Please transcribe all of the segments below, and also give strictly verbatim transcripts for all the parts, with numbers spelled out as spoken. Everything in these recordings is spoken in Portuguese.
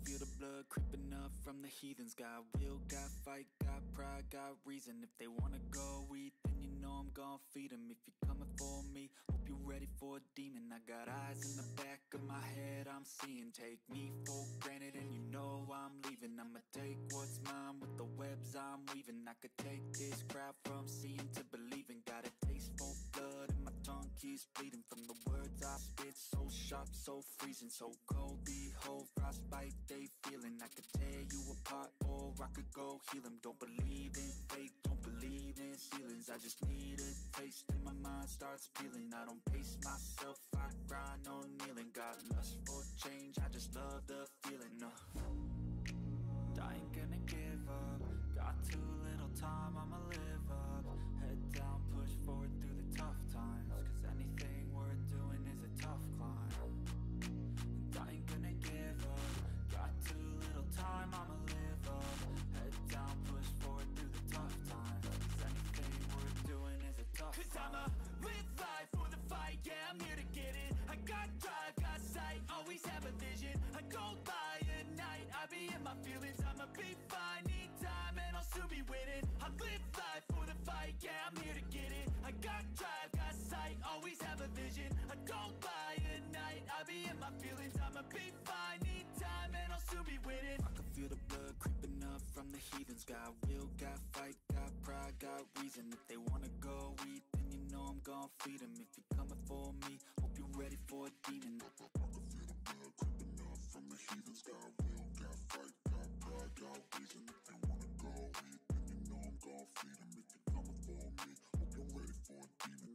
feel the blood creeping up from the heathens. Got will, got fight, got pride, got reason. If they wanna go eat, then you know I'm gon' feed them. If you're coming for me, hope you're ready for a demon. I got eyes in the back of my head, I'm seeing. Take me for granted and you know I'm leaving. I'ma take what's mine with the webs I'm weaving. I could take this crowd from seeing to believing. Got a taste for blood and my tongue keeps bleeding. From the words I spit, so sharp, so freezing, so cold. Behold, frostbite they feeling. I could tear you apart or I could go heal them. Don't believe in fate, don't believe in ceilings. I just need a taste and my mind starts peeling. I don't pace myself, I grind on kneeling. Got lust for change, I just love the feeling. uh. I ain't gonna give up. Got too little time, I'ma live up. Head down, push forward through the tough times. Cause anything worth doing is a tough climb. And I ain't gonna give up. Got too little time, I'ma live up. Head down, push forward through the tough times. Cause anything worth doing is a tough climb. Cause I'ma live life for the fight, yeah, I'm here to get it. I got drive, got sight, always have a vision. I go by at night, I be in my feelings. I'ma be fine, need time, and I'll soon be winning. I live life for the fight, yeah, I'm here to get it. I got drive, got sight, always have a vision. I go by at night, I be in my feelings. I'ma be fine, need time, and I'll soon be winning. I can feel the blood creeping up from the heathens. Got will, got fight, got pride, got reason. If they wanna go eat, then you know I'm gon' feed them. If you're coming for me, hope you're ready for a demon. I can feel the blood creeping up from the heathens. Got will, got fight, got pride, got reason. If they wanna go eat, then you know I'm gon' feed them. If you're coming for me, hope you're ready for a demon.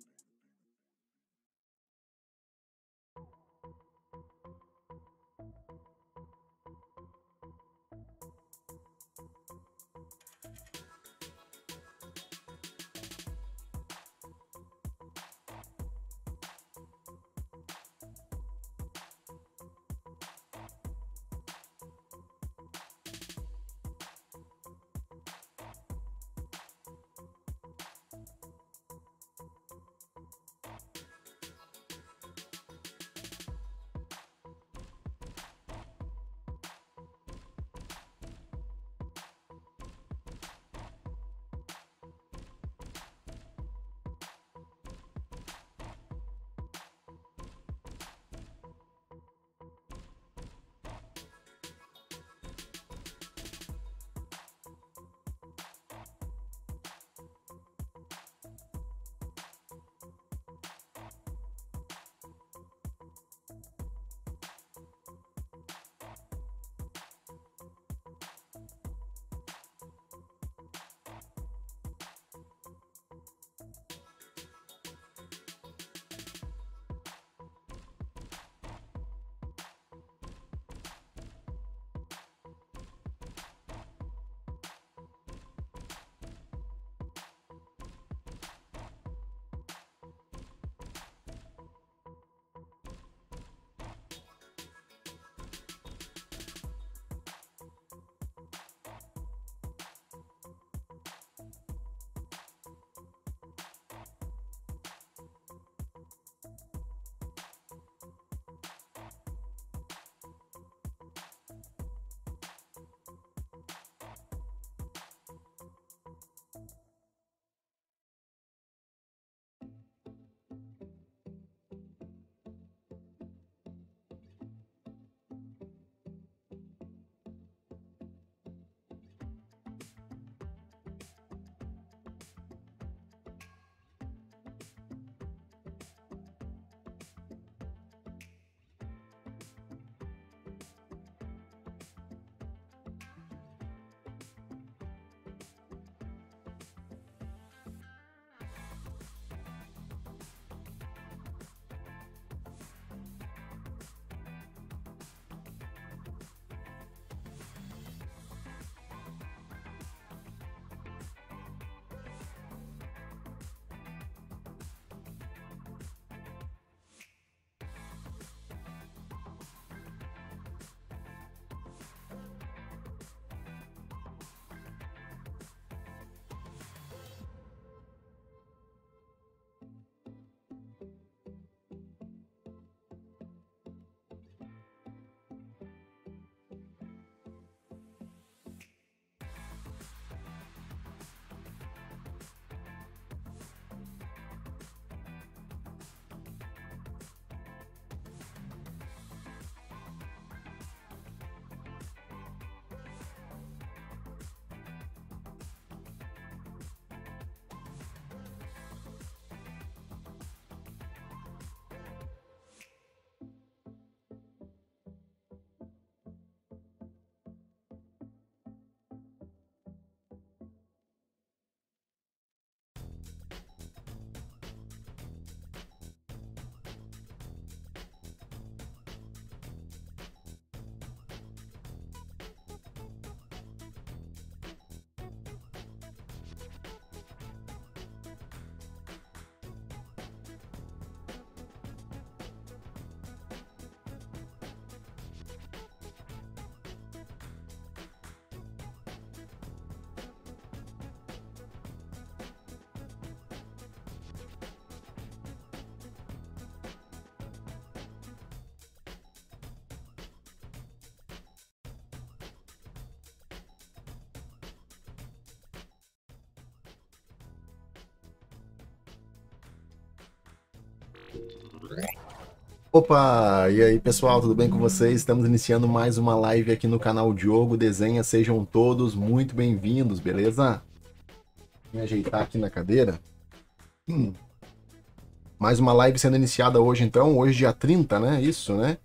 Opa, e aí pessoal, tudo bem com vocês? Estamos iniciando mais uma live aqui no canal Diogo Desenha, sejam todos muito bem-vindos, beleza? Vou me ajeitar aqui na cadeira. Hum. Mais uma live sendo iniciada hoje então, hoje dia trinta, né? Isso, né?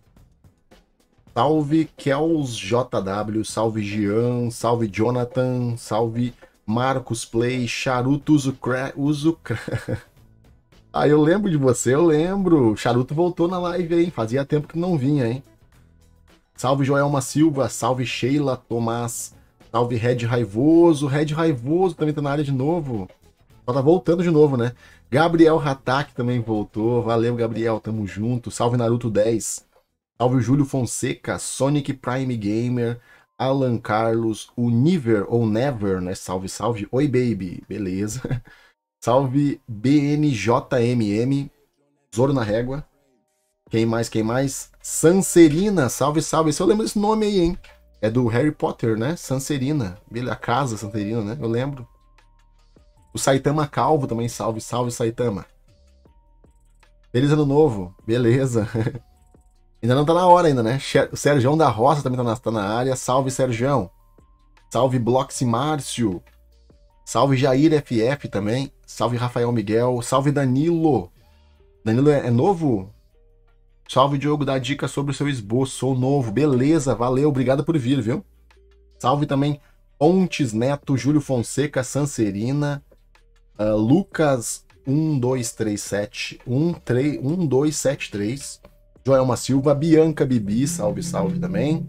Salve Kels J W, salve Jean, salve Jonathan, salve Marcos Play, Charuto Uzucra... Uzucra... Ah, eu lembro de você, eu lembro. Charuto voltou na live, hein? Fazia tempo que não vinha, hein? Salve Joelma Silva, salve Sheila Tomás, salve Red Raivoso. Red Raivoso também tá na área de novo. Só tá voltando de novo, né? Gabriel Hatak também voltou. Valeu, Gabriel, tamo junto. Salve Naruto dez. Salve Júlio Fonseca, Sonic Prime Gamer, Alan Carlos, o Niver ou Never, né? Salve, salve. Oi, baby. Beleza. Salve B N J M M, Zoro na Régua. Quem mais, quem mais? Sancerina, salve, salve. Esse eu lembro desse nome aí, hein? É do Harry Potter, né? Sancerina. A casa Sancerina, né? Eu lembro. O Saitama Calvo também, salve, salve, Saitama. Feliz Ano Novo, beleza. Ainda não tá na hora ainda, né? O Serjão da Roça também tá na, tá na área. Salve, Serjão. Salve, Bloxy Márcio. Salve Jair F F também. Salve Rafael Miguel. Salve Danilo. Danilo é, é novo? Salve Diogo, dá dica sobre o seu esboço. Sou novo. Beleza, valeu. Obrigado por vir, viu? Salve também Pontes Neto, Júlio Fonseca, Sancerina, uh, Lucas um dois três sete, um dois sete três, Joelma Silva, Bianca Bibi, salve, salve também.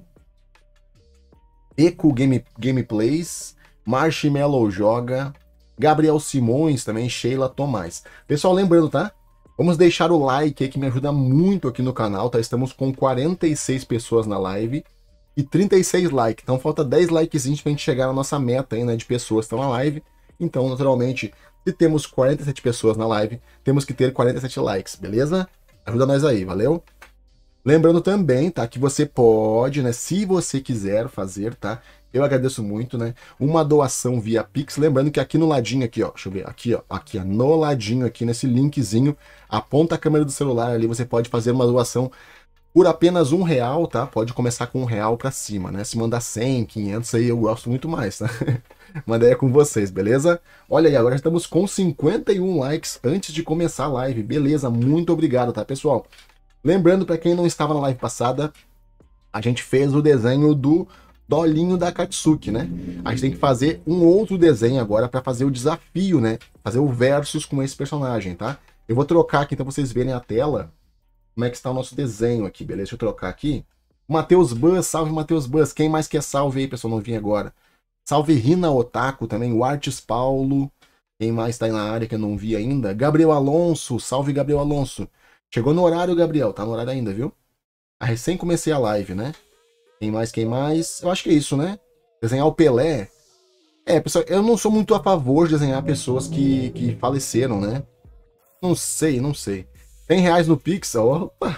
Eco Game, Gameplays, Marshmallow Joga, Gabriel Simões também, Sheila Tomás. Pessoal, lembrando, tá? Vamos deixar o like aí que me ajuda muito aqui no canal, tá? Estamos com quarenta e seis pessoas na live e trinta e seis likes. Então falta dez likezinhos pra gente chegar na nossa meta aí, né, de pessoas que estão na live. Então, naturalmente, se temos quarenta e sete pessoas na live, temos que ter quarenta e sete likes, beleza? Ajuda nós aí, valeu? Lembrando também, tá, que você pode, né, se você quiser fazer, tá? Eu agradeço muito, né? Uma doação via Pix. Lembrando que aqui no ladinho, aqui, ó. Deixa eu ver. Aqui, ó. Aqui, ó. No ladinho, aqui nesse linkzinho. Aponta a câmera do celular ali. Você pode fazer uma doação por apenas um real, tá? Pode começar com um real pra cima, né? Se mandar cem, quinhentos aí, eu gosto muito mais, tá? Manda aí com vocês, beleza? Olha aí, agora estamos com cinquenta e um likes antes de começar a live. Beleza? Muito obrigado, tá, pessoal? Lembrando, pra quem não estava na live passada, a gente fez o desenho do Dolinho da Katsuki, né? A gente tem que fazer um outro desenho agora para fazer o desafio, né? Fazer o versus com esse personagem, tá? Eu vou trocar aqui então vocês verem a tela como é que está o nosso desenho aqui, beleza? Deixa eu trocar aqui. Matheus Buzz, salve Matheus Buzz. Quem mais quer salve aí, pessoal? Não vim agora. Salve Rina Otaku também, o Artes Paulo. Quem mais tá aí na área que eu não vi ainda? Gabriel Alonso, salve Gabriel Alonso. Chegou no horário, Gabriel, tá no horário ainda, viu? Ah, recém comecei a live, né? Quem mais, quem mais? Eu acho que é isso, né? Desenhar o Pelé. É, pessoal, eu não sou muito a favor de desenhar pessoas que, que faleceram, né? Não sei, não sei. cem reais no Pix, opa!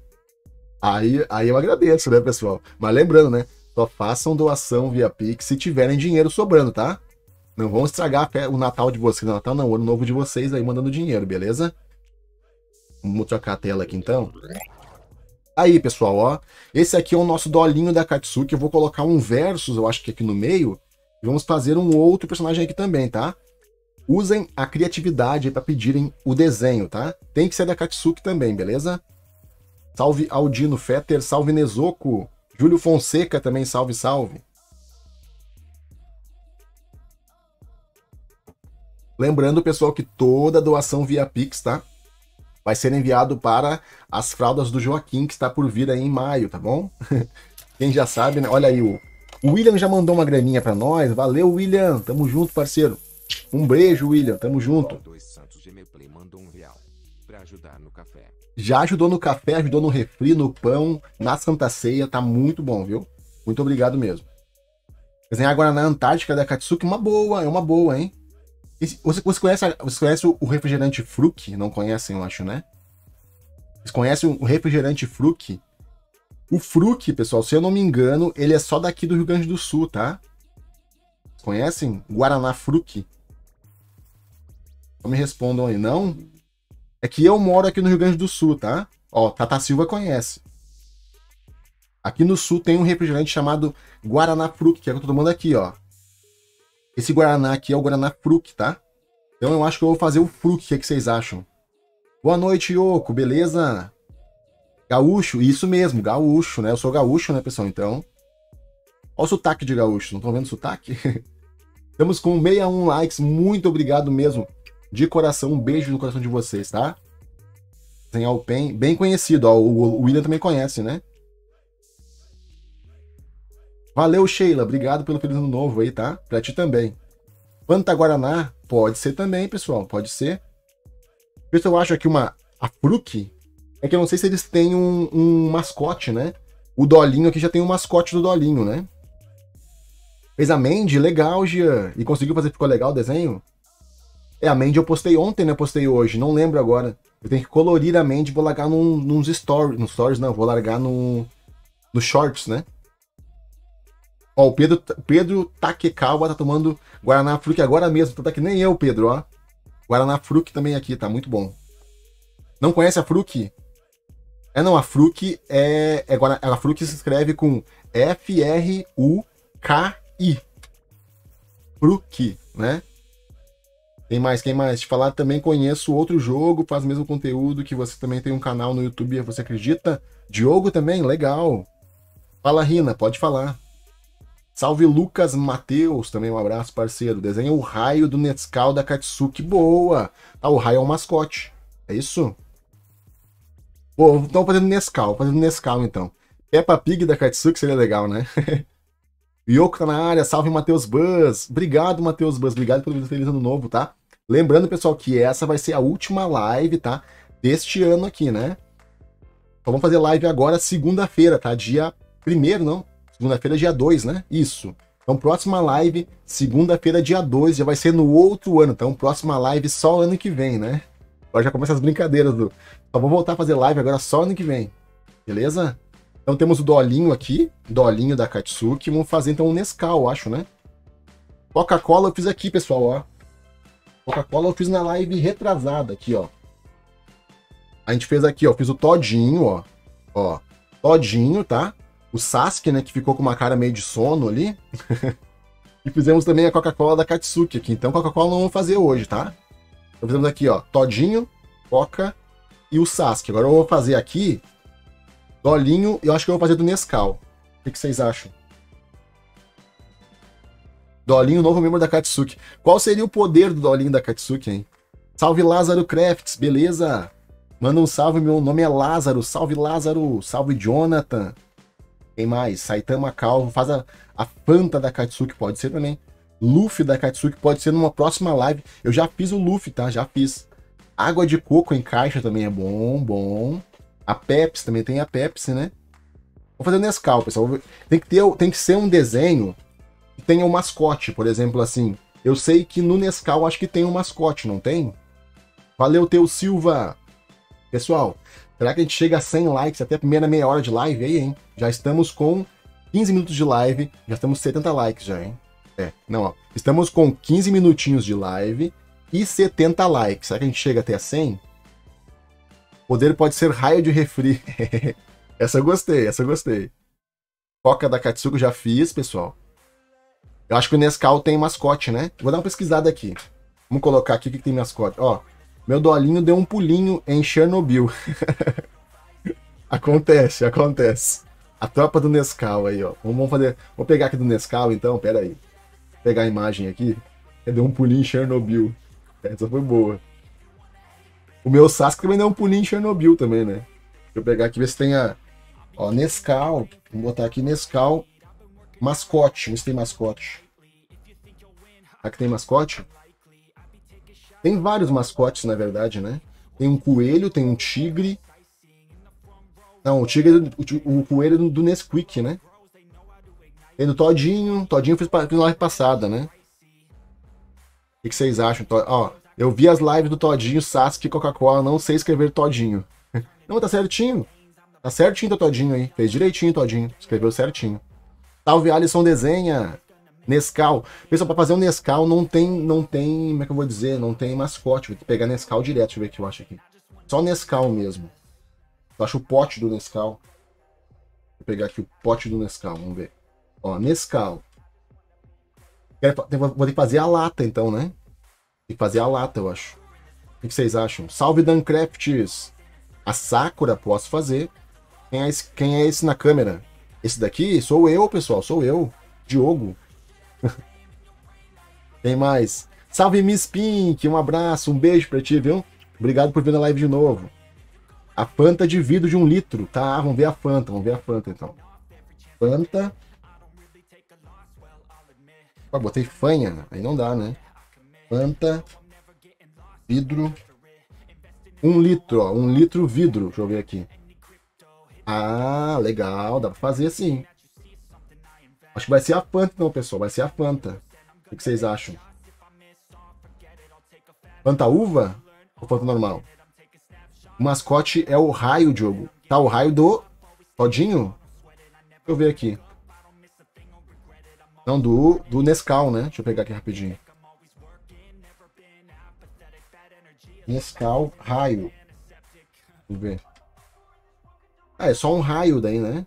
Aí, aí eu agradeço, né, pessoal? Mas lembrando, né? Só façam doação via Pix se tiverem dinheiro sobrando, tá? Não vão estragar o Natal de vocês. O Natal não, o Ano Novo de vocês aí mandando dinheiro, beleza? Vamos trocar a tela aqui, então. Aí, pessoal, ó, esse aqui é o nosso Dolinho da Katsuki. Eu vou colocar um versus, eu acho que aqui no meio, e vamos fazer um outro personagem aqui também, tá? Usem a criatividade para pedirem o desenho, tá? Tem que ser da Katsuki também, beleza? Salve Aldino Fetter, salve Nezoco, Júlio Fonseca também, salve, salve. Lembrando, pessoal, que toda doação via Pix, tá? Vai ser enviado para as fraldas do Joaquim, que está por vir aí em maio, tá bom? Quem já sabe, né? Olha aí, o, o William já mandou uma graninha para nós. Valeu, William. Tamo junto, parceiro. Um beijo, William. Tamo junto. Já ajudou no café, ajudou no refri, no pão, na Santa Ceia. Tá muito bom, viu? Muito obrigado mesmo. Desenhar agora na Antártica da Katsuki, uma boa, é uma boa, hein? Você, você, conhece, você conhece o refrigerante Fruc? Não conhecem, eu acho, né? Vocês conhecem o refrigerante Fruc? O Fruc, pessoal, se eu não me engano, ele é só daqui do Rio Grande do Sul, tá? Conhecem? Guaraná Fruc? Não me respondam aí, não? É que eu moro aqui no Rio Grande do Sul, tá? Ó, Tata Silva conhece. Aqui no sul tem um refrigerante chamado Guaraná Fruc, que é o que eu tô tomando aqui, ó. Esse Guaraná aqui é o Guaraná Fruc, tá? Então eu acho que eu vou fazer o Fruc, o que, é que vocês acham? Boa noite, Yoko, beleza? Gaúcho, isso mesmo, gaúcho, né? Eu sou gaúcho, né, pessoal? Então, olha o sotaque de gaúcho, não estão vendo o sotaque? Estamos com sessenta e um likes, muito obrigado mesmo. De coração, um beijo no coração de vocês, tá? Tem o Pen, bem conhecido, ó, o William também conhece, né? Valeu, Sheila, obrigado pelo Feliz Ano Novo aí, tá? Pra ti também. Fanta Guaraná, pode ser também, pessoal, pode ser. Pessoal, eu acho aqui uma, a Fruc, é que eu não sei se eles têm um, um mascote, né? O Dolinho aqui já tem um mascote do Dolinho, né? Fez a Mandy, legal, Gian. E conseguiu fazer, ficou legal o desenho? É, a Mandy eu postei ontem, né? Postei hoje, não lembro agora. Eu tenho que colorir a Mandy, vou largar num, nos stories, nos stories não, vou largar no, no shorts, né? Ó, o Pedro, Pedro Takekawa tá tomando Guaraná Fruc agora mesmo, tá que nem eu, Pedro, ó. Guaraná Fruc também aqui, tá muito bom. Não conhece a Fruc? É, não, a Fruc é, é a Fruc se escreve com F R U K I. Fruc, né? Quem mais, quem mais? Te falar, também conheço outro jogo, faz o mesmo conteúdo, que você também tem um canal no YouTube, você acredita? Diogo também, legal. Fala, Rina, pode falar. Salve Lucas Matheus, também um abraço, parceiro. Desenha o raio do Nescau da Katsuki. Boa! Ah, o raio é um mascote. É isso? Pô, então fazendo Nescau, fazendo Nescau então. Peppa Pig da Katsuki seria legal, né? Yoko tá na área, salve Matheus Buzz. Obrigado, Matheus Buzz. Obrigado pelo Feliz Ano Novo, tá? Lembrando, pessoal, que essa vai ser a última live, tá? Deste ano aqui, né? Então vamos fazer live agora, segunda-feira, tá? Dia primeiro, não? Segunda-feira, dia dois, né? Isso. Então, próxima live, segunda-feira, dia dois, já vai ser no outro ano. Então, próxima live só ano que vem, né? Agora já começa as brincadeiras do... Só vou voltar a fazer live agora só ano que vem. Beleza? Então, temos o Dolinho aqui. Dolinho da Katsuki. Vamos fazer, então, um Nescau, acho, né? Coca-Cola eu fiz aqui, pessoal, ó. Coca-Cola eu fiz na live retrasada aqui, ó. A gente fez aqui, ó. Fiz o Todinho, ó. Ó. Todinho, tá? O Sasuke, né, que ficou com uma cara meio de sono ali. E fizemos também a Coca-Cola da Katsuki aqui. Então, Coca-Cola não vamos fazer hoje, tá? Então, fizemos aqui, ó, Todinho, Coca e o Sasuke. Agora eu vou fazer aqui Dolinho e eu acho que eu vou fazer do Nescau. O que, que vocês acham? Dolinho, novo membro da Katsuki. Qual seria o poder do Dolinho da Katsuki, hein? Salve Lázaro Crafts, beleza? Manda um salve, meu nome é Lázaro. Salve Lázaro, salve Jonathan. Quem mais? Saitama Calvo, faz a, a Fanta da Katsuki, pode ser também. Luffy da Katsuki, pode ser numa próxima live. Eu já fiz o Luffy, tá? Já fiz. Água de coco em caixa também é bom, bom. A Pepsi, também tem a Pepsi, né? Vou fazer o Nescau, pessoal. Tem que, ter, tem que ser um desenho que tenha um mascote, por exemplo, assim. Eu sei que no Nescau acho que tem um mascote, não tem? Valeu, Teu Silva. Pessoal, será que a gente chega a cem likes até a primeira meia hora de live aí, hein? Já estamos com quinze minutos de live, já estamos com setenta likes já, hein? É, não, ó. Estamos com quinze minutinhos de live e setenta likes. Será que a gente chega até a cem? O poder pode ser raio de refri. Essa eu gostei, essa eu gostei. Coca da Katsuki já fiz, pessoal. Eu acho que o Nescau tem mascote, né? Vou dar uma pesquisada aqui. Vamos colocar aqui o que tem mascote. Ó, meu Dolinho deu um pulinho em Chernobyl. Acontece, acontece. A tropa do Nescau aí, ó. Vamos fazer. Vou pegar aqui do Nescau, então. Pera aí. Vou pegar a imagem aqui. Deu um pulinho em Chernobyl. Essa foi boa. O meu Sasuke também deu um pulinho em Chernobyl também, né? Deixa eu pegar aqui, ver se tem a... Ó, Nescau. Vamos botar aqui Nescau. Mascote. Vamos ver se tem mascote. Aqui tem mascote? Tem vários mascotes, na verdade, né? Tem um coelho, tem um tigre. Não, o tigre, o, o coelho do, do Nesquik, né? Tem do Todinho. Todinho fiz na live passada, né? O que, que vocês acham? Ó, eu vi as lives do Todinho, Sasuke e Coca-Cola. Não sei escrever Todinho. Não, tá certinho. Tá certinho o Todinho aí. Fez direitinho o Todinho. Escreveu certinho. Salve, Alisson Desenha. Nescau. Pessoal, pra fazer um Nescau não tem, não tem, como é que eu vou dizer? Não tem mascote. Vou pegar Nescau direto, deixa eu ver o que eu acho aqui. Só Nescau mesmo. Eu acho o pote do Nescau. Vou pegar aqui o pote do Nescau, vamos ver. Ó, Nescau. Vou ter que fazer a lata, então, né? Tem que fazer a lata, eu acho. O que vocês acham? Salve, Dancrafts! A Sakura, posso fazer. Quem é, esse, quem é esse na câmera? Esse daqui sou eu, pessoal. Sou eu. Diogo. Quem mais? Salve, Miss Pink. Um abraço, um beijo pra ti, viu? Obrigado por vir na live de novo. A Fanta de vidro de um litro. Tá, vamos ver a Fanta. Vamos ver a Fanta, então. Fanta. Pô, botei fanha. Aí não dá, né? Fanta. Vidro. Um litro, ó. Um litro vidro. Deixa eu ver aqui. Ah, legal. Dá pra fazer assim. Acho que vai ser a Fanta, não, pessoal. Vai ser a Fanta. O que vocês acham? Fanta uva? Ou Fanta normal? O mascote é o raio, Diogo. Tá, o raio do Todinho? Deixa eu ver aqui. Não, do, do Nescau, né? Deixa eu pegar aqui rapidinho. Nescau, raio. Vamos ver. Ah, é só um raio daí, né?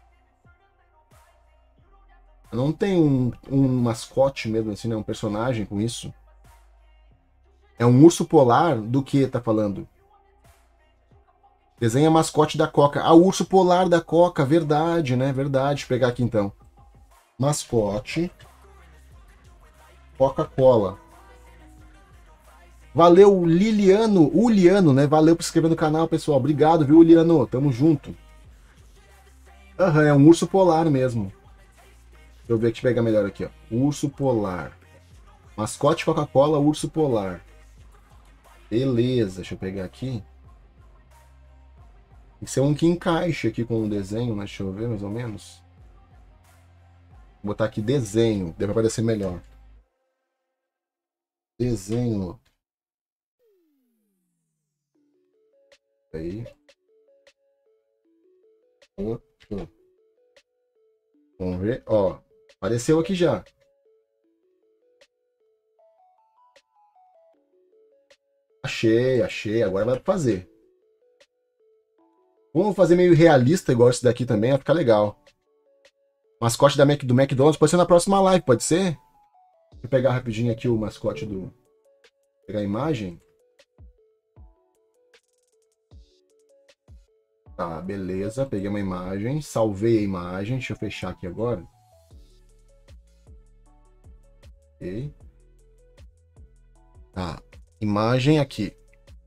Não tem um, um mascote mesmo assim, né? Um personagem com isso. É um urso polar do que tá falando? Desenha mascote da Coca. Ah, o urso polar da Coca, verdade, né? Verdade. Deixa eu pegar aqui então. Mascote. Coca-Cola. Valeu, Liliano. Uliano, né? Valeu por se inscrever no canal, pessoal. Obrigado, viu, Uliano? Tamo junto. Aham, é um urso polar mesmo. Deixa eu ver aqui, pegar melhor aqui, ó. Urso polar. Mascote Coca-Cola, urso polar. Beleza, deixa eu pegar aqui. Tem que ser um que encaixe aqui com o desenho, né? Deixa eu ver mais ou menos. Vou botar aqui desenho, deve aparecer melhor. Desenho. Aí. Outro. Vamos ver, ó. Apareceu aqui já. Achei, achei. Agora vai fazer. Vamos fazer meio realista igual esse daqui também, vai ficar legal. Mascote da Mac, do McDonald's pode ser na próxima live, pode ser? Vou pegar rapidinho aqui o mascote do... Vou pegar a imagem. Tá, beleza. Peguei uma imagem, salvei a imagem. Deixa eu fechar aqui agora. Ok. Tá, imagem aqui.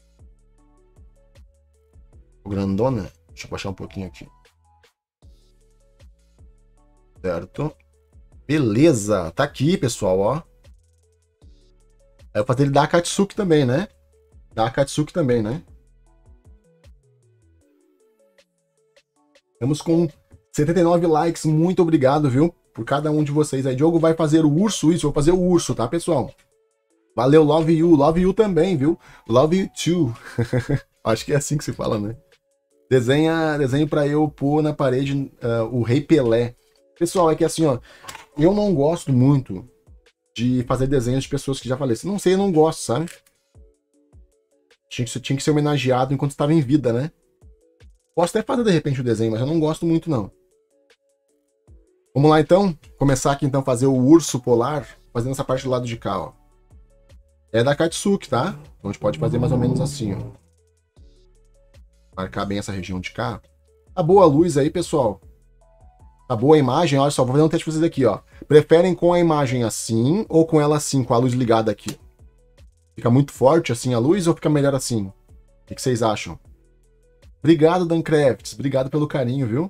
Grandona. Deixa eu baixar um pouquinho aqui. Certo. Beleza. Tá aqui, pessoal, ó. É pra ele dar a Katsuki também, né? Dá a Katsuki também, né? Estamos com setenta e nove likes. Muito obrigado, viu? Por cada um de vocês aí. Diogo vai fazer o urso, isso. Eu vou fazer o urso, tá, pessoal? Valeu, love you. Love you também, viu? Love you too. Acho que é assim que se fala, né? Desenha, desenho pra eu pôr na parede uh, o Rei Pelé. Pessoal, é que assim, ó. Eu não gosto muito de fazer desenhos de pessoas que já faleceram. Não sei, eu não gosto, sabe? Tinha que, tinha que ser homenageado enquanto estava em vida, né? Posso até fazer de repente o desenho, mas eu não gosto muito, não. Vamos lá, então. Começar aqui, então, fazer o urso polar. Fazendo essa parte do lado de cá, ó. É da Katsuki, tá? Então a gente pode fazer mais ou menos assim, ó. Marcar bem essa região de cá. Tá boa a luz aí, pessoal. Tá boa a imagem? Olha só, vou fazer um teste pra vocês aqui, ó. Preferem com a imagem assim ou com ela assim, com a luz ligada aqui? Fica muito forte assim a luz ou fica melhor assim? O que, que vocês acham? Obrigado, Dancrafts. Obrigado pelo carinho, viu?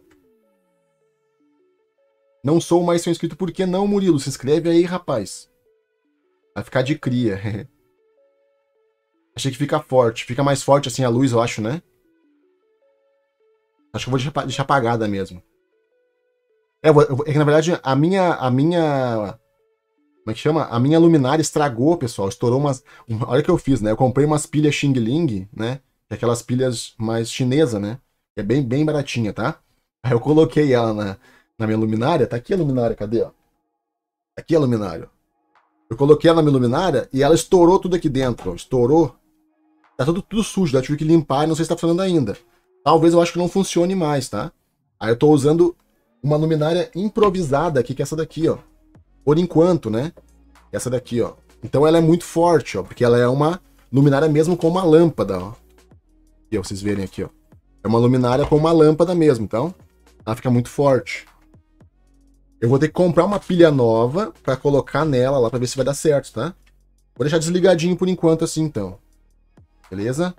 Não sou mais seu inscrito. Por que não, Murilo? Se inscreve aí, rapaz. Vai ficar de cria. Achei que fica forte. Fica mais forte assim a luz, eu acho, né? Acho que eu vou deixar, deixar apagada mesmo. É, é que na verdade a minha, a minha... Como é que chama? A minha luminária estragou, pessoal. Estourou umas... Olha o que eu fiz, né? Eu comprei umas pilhas Xing Ling, né? Aquelas pilhas mais chinesa, né? É bem, bem baratinha, tá? Aí eu coloquei ela na, na minha luminária. Tá aqui a luminária, cadê, ó? Aqui a luminária. Eu coloquei ela na minha luminária e ela estourou tudo aqui dentro, ó. Estourou. Tá tudo, tudo sujo, daí eu tive que limpar e não sei se tá funcionando ainda. Talvez eu acho que não funcione mais, tá? Aí eu tô usando uma luminária improvisada aqui, que é essa daqui, ó. Por enquanto, né? Essa daqui, ó. Então ela é muito forte, ó, porque ela é uma luminária mesmo com uma lâmpada, ó. Aqui, ó, vocês verem aqui, ó. É uma luminária com uma lâmpada mesmo, então ela fica muito forte. Eu vou ter que comprar uma pilha nova pra colocar nela lá pra ver se vai dar certo, tá? Vou deixar desligadinho por enquanto assim, então. Beleza?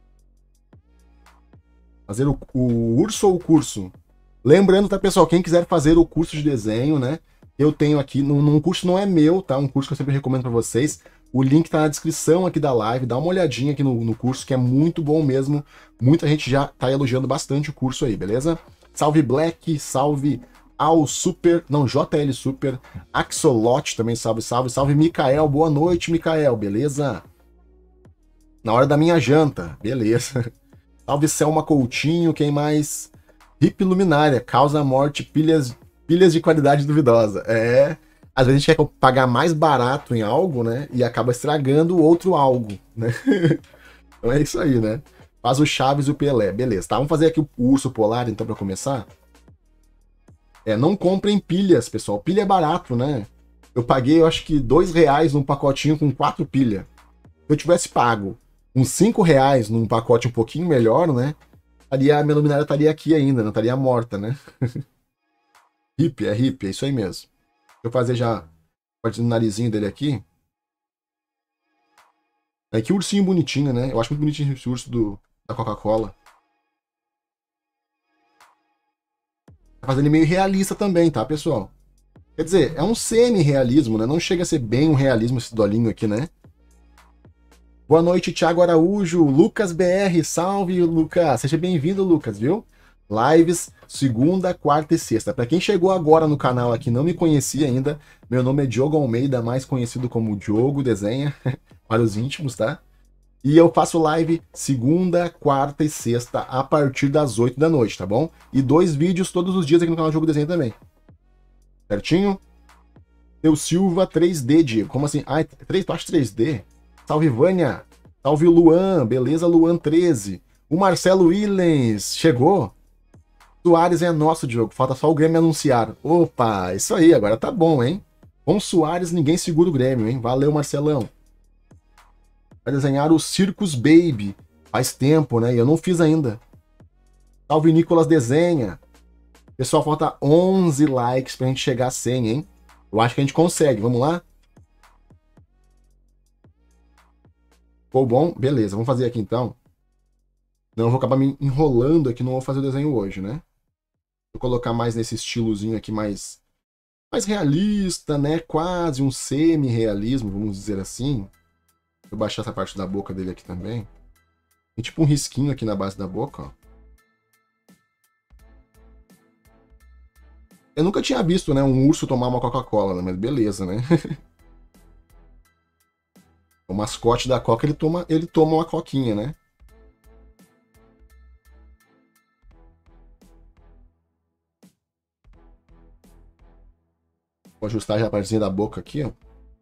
Fazer o, o urso ou o curso? Lembrando, tá, pessoal? Quem quiser fazer o curso de desenho, né? Eu tenho aqui, num, num curso não é meu, tá? Um curso que eu sempre recomendo pra vocês. O link tá na descrição aqui da live. Dá uma olhadinha aqui no, no curso, que é muito bom mesmo. Muita gente já tá elogiando bastante o curso aí, beleza? Salve Black, salve ao Super, não, J L Super, Axolot também, salve, salve, salve Mikael, boa noite, Mikael, beleza? Na hora da minha janta, beleza. Salve Selma Coutinho, quem mais? Hip Luminária, causa morte, pilhas, pilhas de qualidade duvidosa. É, às vezes a gente quer pagar mais barato em algo, né? E acaba estragando o outro algo, né? Então é isso aí, né? Faz o Chaves e o Pelé, beleza. Tá, vamos fazer aqui o urso polar, então, pra começar. É, não comprem pilhas, pessoal. Pilha é barato, né? Eu paguei, eu acho que dois reais num pacotinho com quatro pilhas. Se eu tivesse pago uns cinco reais num pacote um pouquinho melhor, né? Estaria, a minha luminária estaria aqui ainda, não estaria morta, né? Hippie, é hippie, é isso aí mesmo. Deixa eu fazer já a parte do narizinho dele aqui. É que ursinho bonitinho, né? Eu acho muito bonitinho esse urso do, da Coca-Cola. Tá fazendo ele meio realista também, tá, pessoal? Quer dizer, é um semi-realismo, né? Não chega a ser bem um realismo esse dolinho aqui, né? Boa noite, Thiago Araújo, Lucas B R, salve, Lucas. Seja bem-vindo, Lucas, viu? Lives segunda, quarta e sexta. Para quem chegou agora no canal aqui e não me conhecia ainda, meu nome é Diogo Almeida, mais conhecido como Diogo Desenha, para os íntimos, tá? E eu faço live segunda, quarta e sexta a partir das oito da noite, tá bom? E dois vídeos todos os dias aqui no canal Diogo Desenha também. Certinho? Teu Silva três D, Diego. Como assim? Ah, tu acha três D? Salve, Vânia. Salve, Luan. Beleza, Luan treze. O Marcelo Willens. Chegou? Soares é nosso, Diogo. Falta só o Grêmio anunciar. Opa, isso aí. Agora tá bom, hein? Com Soares, ninguém segura o Grêmio, hein? Valeu, Marcelão. Vai desenhar o Circus Baby. Faz tempo, né? E eu não fiz ainda. Salve, Nicolas Desenha. Pessoal, falta onze likes pra gente chegar a cem, hein? Eu acho que a gente consegue. Vamos lá? Ficou bom? Beleza, vamos fazer aqui então. Não, eu vou acabar me enrolando aqui, não vou fazer o desenho hoje, né? Vou colocar mais nesse estilozinho aqui mais, mais realista, né? Quase um semi-realismo, vamos dizer assim. Vou baixar essa parte da boca dele aqui também. Tem tipo um risquinho aqui na base da boca, ó. Eu nunca tinha visto, né, um urso tomar uma Coca-Cola, né? Mas beleza, né? O mascote da Coca, ele toma, ele toma uma coquinha, né? Vou ajustar já a partezinha da boca aqui, ó.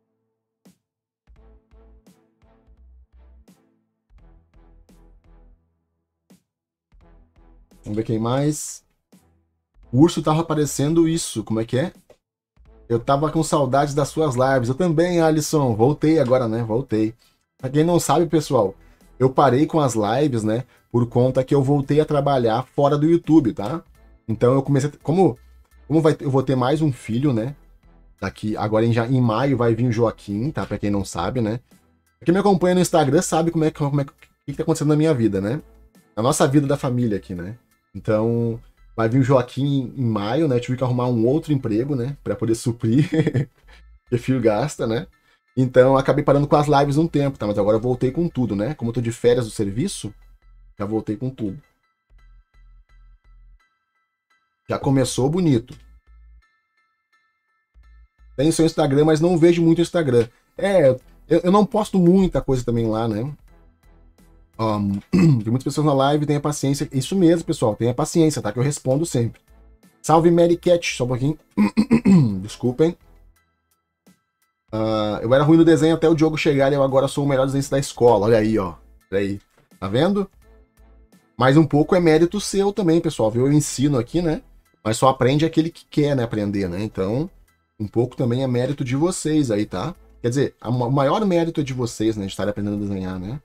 Vamos ver quem mais. O urso tava aparecendo isso, como é que é? Eu tava com saudades das suas lives. Eu também, Alisson. Voltei agora, né? Voltei. Pra quem não sabe, pessoal, eu parei com as lives, né? Por conta que eu voltei a trabalhar fora do YouTube, tá? Então eu comecei... Como, como vai, eu vou ter mais um filho, né? Daqui, agora em, já, em maio vai vir o Joaquim, tá? Pra quem não sabe, né? Quem me acompanha no Instagram sabe como é que, como é, que, que tá acontecendo na minha vida, né? A nossa vida da família aqui, né? Então... Vai vir o Joaquim em maio, né? Tive que arrumar um outro emprego, né? Pra poder suprir. Que filho gasta, né? Então, acabei parando com as lives um tempo, tá? Mas agora eu voltei com tudo, né? Como eu tô de férias do serviço, já voltei com tudo. Já começou bonito. Tem seu Instagram, mas não vejo muito Instagram. É, eu, eu não posto muita coisa também lá, né? Um, tem muitas pessoas na live, tenha paciência. Isso mesmo, pessoal, tenha paciência, tá? Que eu respondo sempre. Salve, Mary Cat, só um pouquinho. Desculpem. Uh, eu era ruim no desenho até o Diogo chegar e eu agora sou o melhor desenhista da escola. Olha aí, ó. Olha aí. Tá vendo? Mas um pouco é mérito seu também, pessoal, viu? Eu ensino aqui, né? Mas só aprende aquele que quer, né, aprender, né? Então, um pouco também é mérito de vocês aí, tá? Quer dizer, o maior mérito é de vocês, né? De estarem aprendendo a desenhar, né?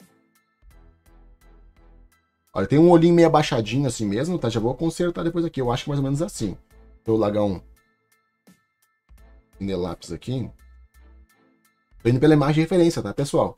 Olha, tem um olhinho meio abaixadinho assim mesmo, tá? Já vou consertar depois aqui. Eu acho que mais ou menos assim. Deixa eu largar um lápis aqui. Tô indo pela imagem de referência, tá, pessoal?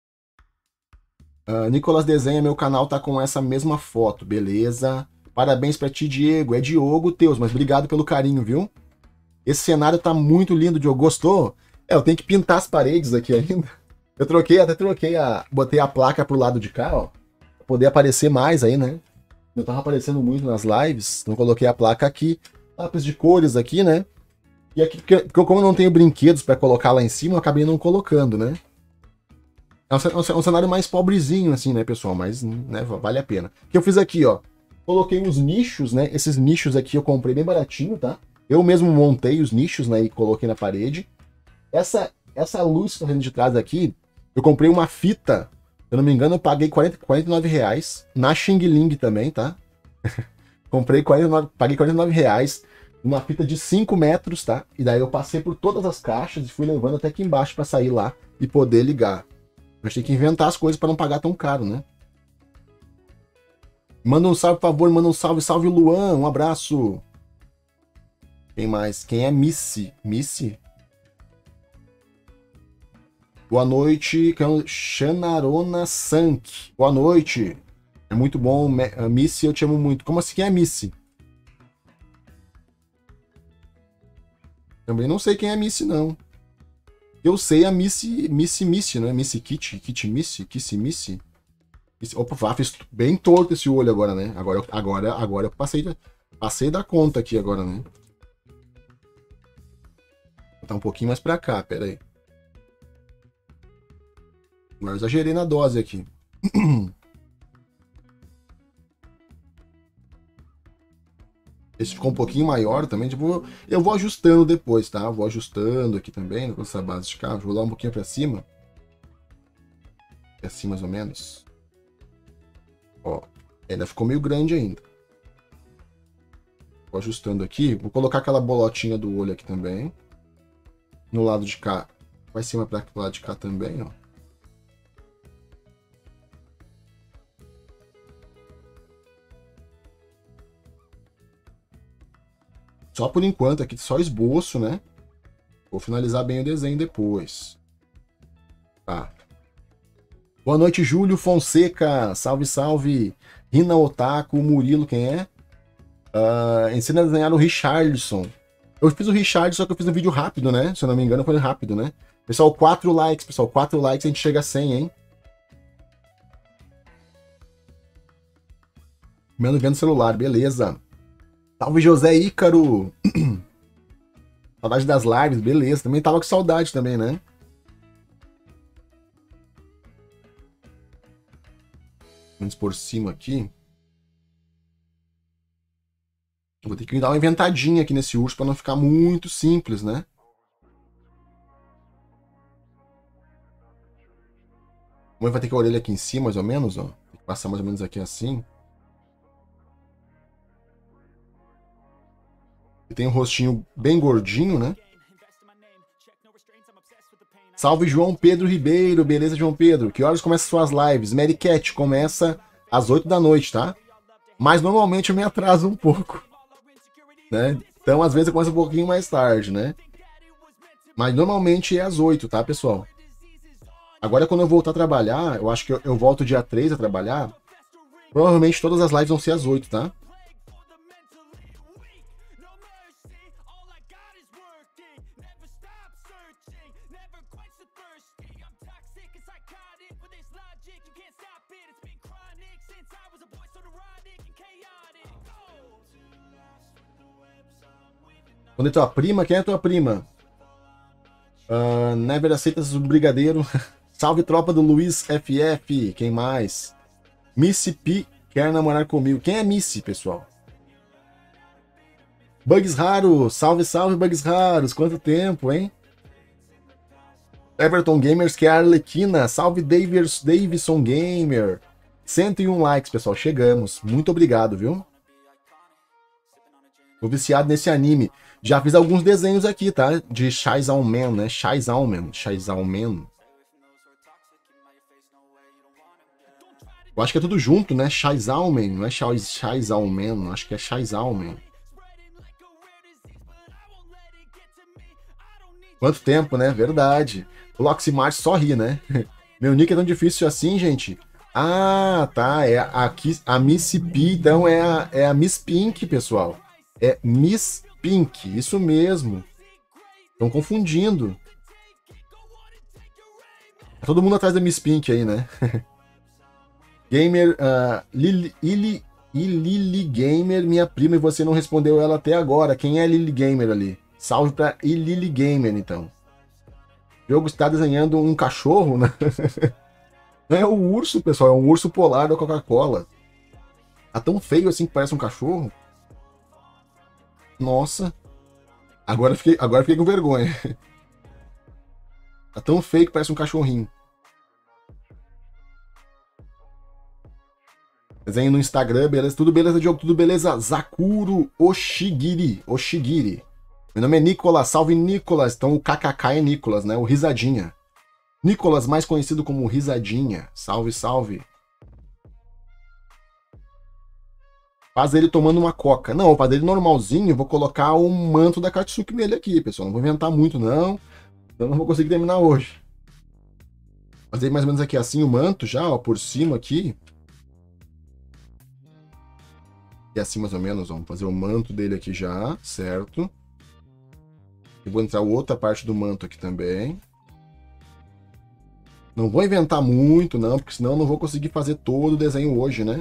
Uh, Nicolas Desenha, meu canal tá com essa mesma foto, beleza? Parabéns pra ti, Diego. É Diogo Teus, mas obrigado pelo carinho, viu? Esse cenário tá muito lindo, Diogo. Gostou? É, eu tenho que pintar as paredes aqui ainda. Eu troquei, até troquei a... Botei a placa pro lado de cá, ó. Pra poder aparecer mais aí, né? Eu tava aparecendo muito nas lives, então coloquei a placa aqui. Lápis de cores aqui, né? E aqui, porque, porque como eu não tenho brinquedos pra colocar lá em cima, eu acabei não colocando, né? É um, é um cenário mais pobrezinho, assim, né, pessoal? Mas, né, vale a pena. O que eu fiz aqui, ó. Coloquei uns nichos, né? Esses nichos aqui eu comprei bem baratinho, tá? Eu mesmo montei os nichos, né? E coloquei na parede. Essa, essa luz que tá vendo de trás aqui, eu comprei uma fita. Se eu não me engano, eu paguei quarenta, quarenta e nove reais. Na Xing Ling também, tá? Comprei quarenta e nove, paguei quarenta e nove reais. Uma fita de cinco metros, tá? E daí eu passei por todas as caixas e fui levando até aqui embaixo pra sair lá e poder ligar. A gente tem que inventar as coisas para não pagar tão caro, né? Manda um salve, por favor. Manda um salve. Salve, Luan. Um abraço. Quem mais? Quem é Missy? Missy? Boa noite. Xanarona Sank. Boa noite. É muito bom. Missy, eu te amo muito. Como assim? Quem é Missy? Também não sei quem é Missy, não. Eu sei a Missy, Missy Missy, né? Missy Kitty, Kitty Missy, Kissy Missy. Opa, fiz bem torto esse olho agora, né? Agora, agora, agora eu passei, passei da conta aqui agora, né? Vou botar um pouquinho mais pra cá, pera aí. Agora eu exagerei na dose aqui. Esse ficou um pouquinho maior também, tipo, eu vou ajustando depois, tá? Eu vou ajustando aqui também, com essa base de cá, vou lá um pouquinho pra cima. Assim, mais ou menos. Ó, ainda ficou meio grande ainda. Vou ajustando aqui, vou colocar aquela bolotinha do olho aqui também. No lado de cá, vai cima pra lá lado de cá também, ó. Só por enquanto aqui, só esboço, né? Vou finalizar bem o desenho depois. Tá. Boa noite, Júlio Fonseca. Salve, salve. Rina Otaku, Murilo, quem é? Uh, ensina a desenhar o Richardson. Eu fiz o Richardson, só que eu fiz um vídeo rápido, né? Se eu não me engano, foi rápido, né? Pessoal, quatro likes, pessoal. quatro likes a gente chega a cem, hein? Mano vendo celular, beleza. Salve, José Ícaro. Saudade das lives, beleza. Também tava com saudade também, né? Vamos por cima aqui. Vou ter que dar uma inventadinha aqui nesse urso para não ficar muito simples, né? Como vai ter que a orelha aqui em cima, mais ou menos, ó. Tem que passar mais ou menos aqui assim. E tem um rostinho bem gordinho, né? Salve, João Pedro Ribeiro. Beleza, João Pedro? Que horas começam suas lives? Mary Cat começa às oito da noite, tá? Mas normalmente eu me atraso um pouco, né? Então, às vezes eu começo um pouquinho mais tarde, né? Mas normalmente é às oito, tá, pessoal? Agora, quando eu voltar a trabalhar, eu acho que eu, eu volto dia três a trabalhar. Provavelmente todas as lives vão ser às oito, tá? Onde é tua prima? Quem é tua prima? Uh, Never aceitas o brigadeiro. Salve, tropa do Luiz F F. Quem mais? Missy P quer namorar comigo. Quem é Missy, pessoal? Bugs Raro. Salve, salve, Bugs Raros. Quanto tempo, hein? Everton Gamers quer a Arlequina. Salve, Davers, Davison Gamer. cento e um likes, pessoal. Chegamos. Muito obrigado, viu? Tô viciado nesse anime. Já fiz alguns desenhos aqui, tá? De Chainsaw Man, né? Chainsaw Man. Chainsaw Man. Eu acho que é tudo junto, né? Chainsaw Man. Não é Chainsaw Man. Acho que é Chainsaw Man. Quanto tempo, né? Verdade. O Loximart só ri, né? Meu nick é tão difícil assim, gente. Ah, tá. É a, a Miss P, então é a, é a Miss Pink, pessoal. É Miss Pink, isso mesmo. Estão confundindo. Tá todo mundo atrás da Miss Pink aí, né? Gamer, uh, Lili, Lili, Lili Gamer, minha prima, e você não respondeu ela até agora. Quem é a Lili Gamer ali? Salve pra Lili Gamer, então. O jogo está desenhando um cachorro, né? Não é o urso, pessoal, é um urso polar da Coca-Cola. Tá tão feio assim que parece um cachorro. Nossa. Agora fiquei, agora fiquei com vergonha. Tá tão feio que parece um cachorrinho. Desenho no Instagram, beleza? Tudo beleza, Diogo? Tudo beleza? Zakuro Oshigiri. Oshigiri. Meu nome é Nicolas. Salve, Nicolas. Então o K K K é Nicolas, né? O Risadinha. Nicolas, mais conhecido como Risadinha. Salve, salve. Faz ele tomando uma coca. Não, vou fazer ele normalzinho. Vou colocar o manto da Katsuki nele aqui, pessoal. Não vou inventar muito, não. Então não vou conseguir terminar hoje. Fazer mais ou menos aqui assim o manto já, ó, por cima aqui. E assim mais ou menos, ó, vamos fazer o manto dele aqui já, certo? Eu vou entrar outra parte do manto aqui também. Não vou inventar muito, não, porque senão eu não vou conseguir fazer todo o desenho hoje, né?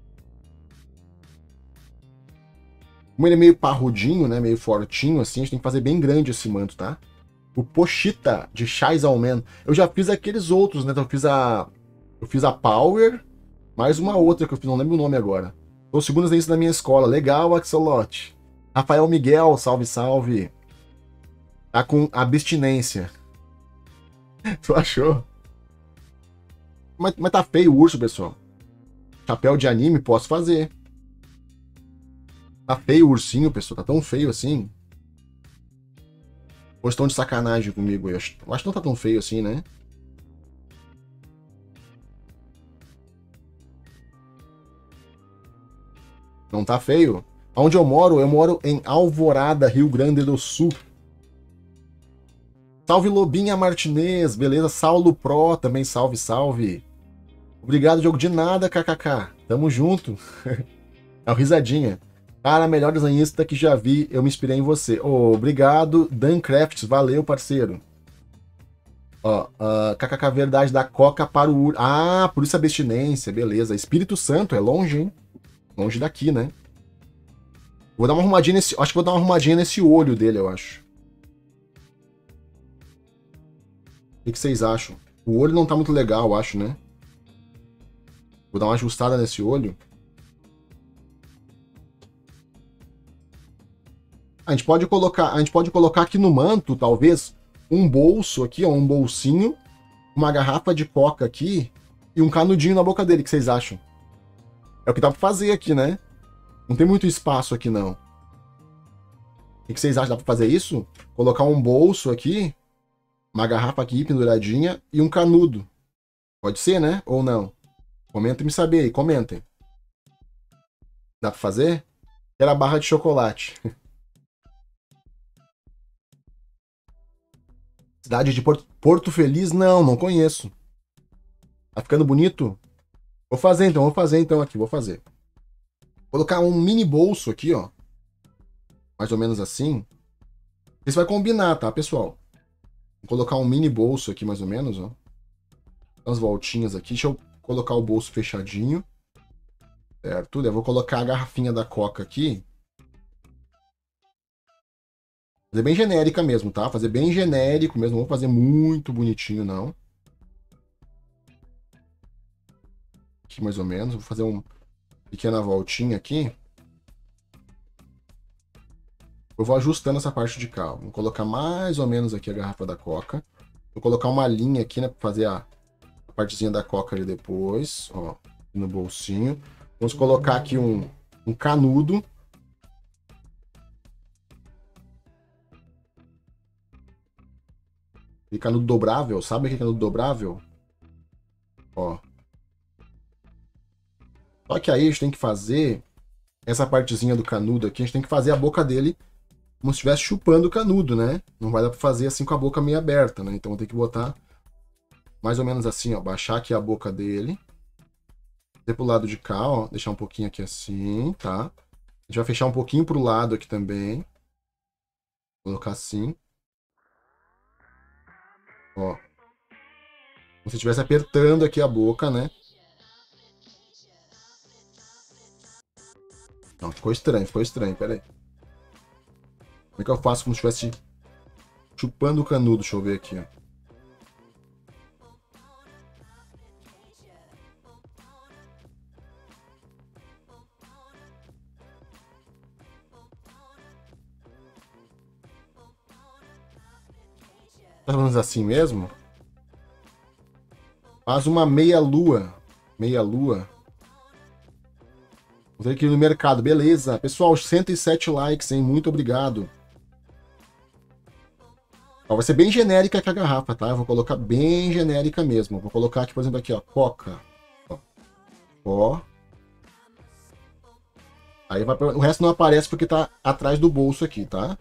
Como ele é meio parrudinho, né, meio fortinho assim, a gente tem que fazer bem grande esse manto, tá? O Pochita, de Chainsaw Man. Eu já fiz aqueles outros, né? Então eu fiz a... Eu fiz a Power, mais uma outra que eu fiz, não lembro o nome agora. Tô segundo desenhista da minha escola. Legal, Axolote. Rafael Miguel, salve, salve. Tá com abstinência. Tu achou? Mas, mas tá feio o urso, pessoal. Chapéu de anime, posso fazer. Tá feio o ursinho, pessoal. Tá tão feio assim. Ou estão de sacanagem comigo? Eu acho, eu acho que não tá tão feio assim, né? Não tá feio? Onde eu moro? Eu moro em Alvorada, Rio Grande do Sul. Salve, Lobinha Martinez. Beleza? Saulo Pro também. Salve, salve. Obrigado, jogo de nada, kkk. Tamo junto. É o Risadinha. Cara, melhor desenhista que já vi. Eu me inspirei em você. Oh, obrigado, Dan Crafts. Valeu, parceiro. Ó, uh, kkk, verdade da Coca para o... Ah, por isso a abstinência. Beleza. Espírito Santo. É longe, hein? Longe daqui, né? Vou dar uma arrumadinha nesse... Acho que vou dar uma arrumadinha nesse olho dele, eu acho. O que vocês acham? O olho não tá muito legal, eu acho, né? Vou dar uma ajustada nesse olho. A gente pode colocar, a gente pode colocar aqui no manto, talvez, um bolso aqui, ó, um bolsinho, uma garrafa de coca aqui e um canudinho na boca dele. O que vocês acham? É o que dá pra fazer aqui, né? Não tem muito espaço aqui, não. O que vocês acham? Dá pra fazer isso? Colocar um bolso aqui, uma garrafa aqui penduradinha e um canudo. Pode ser, né? Ou não? Comentem me saber aí, comentem. Dá pra fazer? Era a barra de chocolate. Cidade de Porto, Porto Feliz? Não, não conheço. Tá ficando bonito? Vou fazer então, vou fazer então aqui, vou fazer. Vou colocar um mini bolso aqui, ó. Mais ou menos assim. Isso vai combinar, tá, pessoal? Vou colocar um mini bolso aqui, mais ou menos, ó. Umas voltinhas aqui. Deixa eu colocar o bolso fechadinho. Certo? Eu vou colocar a garrafinha da Coca aqui. Fazer bem genérica mesmo, tá? Fazer bem genérico mesmo. Não vou fazer muito bonitinho, não. Aqui mais ou menos. Vou fazer uma pequena voltinha aqui. Eu vou ajustando essa parte de cá. Vou colocar mais ou menos aqui a garrafa da Coca. Vou colocar uma linha aqui, né? Pra fazer a, a partezinha da Coca ali depois. Ó. no bolsinho. Vamos colocar aqui um, um canudo. E canudo dobrável, sabe o que é canudo dobrável? Ó. Só que aí a gente tem que fazer essa partezinha do canudo aqui, a gente tem que fazer a boca dele como se estivesse chupando o canudo, né? Não vai dar pra fazer assim com a boca meio aberta, né? Então vou ter que botar mais ou menos assim, ó. Baixar aqui a boca dele. Fazer pro lado de cá, ó. Deixar um pouquinho aqui assim, tá? A gente vai fechar um pouquinho pro lado aqui também. Colocar assim. Ó. Como se estivesse apertando aqui a boca, né? Não, ficou estranho, ficou estranho, pera aí. Como é que eu faço como se estivesse chupando o canudo? Deixa eu ver aqui, ó. Tá falando assim mesmo? Faz uma meia lua. Meia lua. Vou ver aqui no mercado. Beleza. Pessoal, cento e sete likes, hein? Muito obrigado. Ó, vai ser bem genérica aqui a garrafa, tá? Eu vou colocar bem genérica mesmo. Vou colocar aqui, por exemplo, aqui, ó. Coca. Ó. Ó. Aí vai pra... O resto não aparece porque tá atrás do bolso aqui, tá?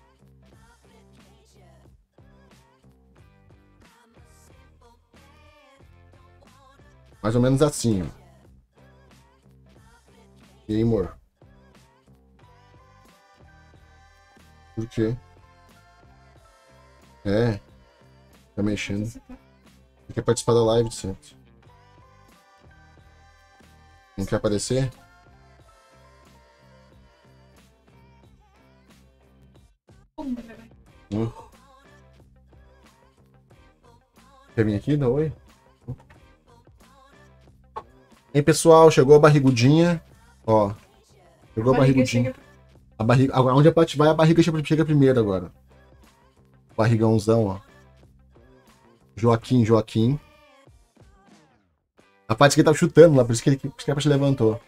Mais ou menos assim, ó. E aí, amor? Por quê? É. Tá mexendo. Você quer participar da live, de certo? Não quer aparecer? Hum. Quer vir aqui? Não, oi? Hein, pessoal? Chegou a barrigudinha. Ó. Chegou a, a barrigudinha. Chega... A barriga... Agora, onde a parte vai, a barriga chega primeiro agora. Barrigãozão, ó. Joaquim, Joaquim. A parte que ele tava chutando lá, por isso que, ele, por isso que a parte levantou.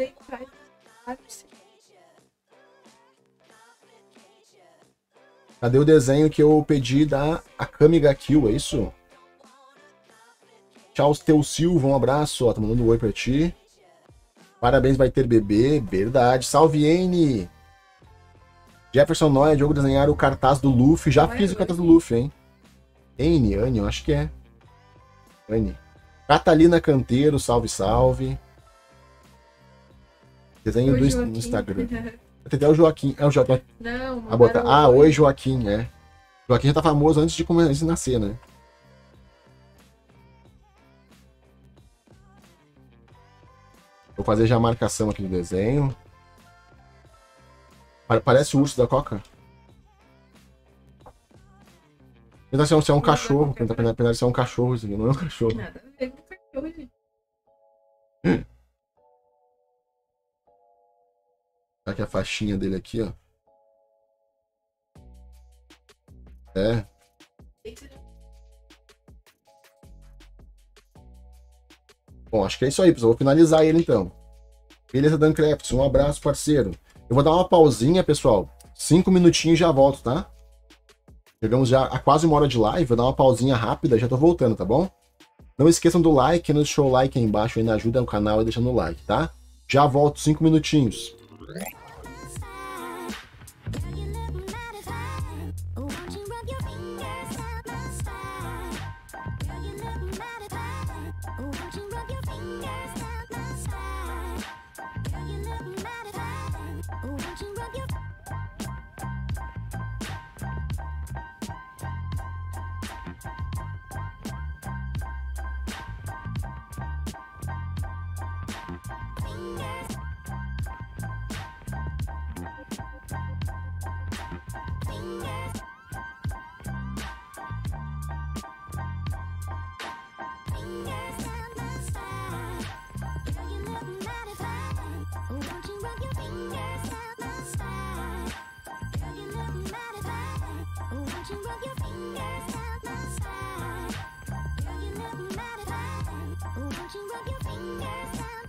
Cadê o desenho que eu pedi da Akami ga Kill, é isso? Tchau, Teu Silva, um abraço, ó, tá mandando um oi pra ti. Parabéns, vai ter bebê, verdade. Salve, N! Jefferson Noia, Diogo desenharam o cartaz do Luffy. Já fiz o cartaz do Luffy, hein? N, Anne, eu acho que é. Anne. Catalina Canteiro, salve, salve. Desenho do no Instagram. Até o Joaquim. É o Joaquim. Não, ah, bota... ah, oi, Joaquim, é. Joaquim já tá famoso antes de, antes de nascer, né? Vou fazer já a marcação aqui do desenho. Parece o urso da Coca. Tentar ser um, ser um cachorro. Tentar apenas ser um cachorro isso aqui. Não é um cachorro. Nada a ver com cachorro, gente. Olha aqui a faixinha dele aqui, ó. É. Bom, acho que é isso aí, pessoal. Vou finalizar ele então. Beleza, Dancraft. Um abraço, parceiro. Eu vou dar uma pausinha, pessoal. Cinco minutinhos e já volto, tá? Chegamos já a quase uma hora de live. Vou dar uma pausinha rápida e já tô voltando, tá bom? Não esqueçam do like. Quem não deixou o like aí embaixo ainda ajuda no canal e deixando o like, tá? Já volto cinco minutinhos. Won't you rub your fingers down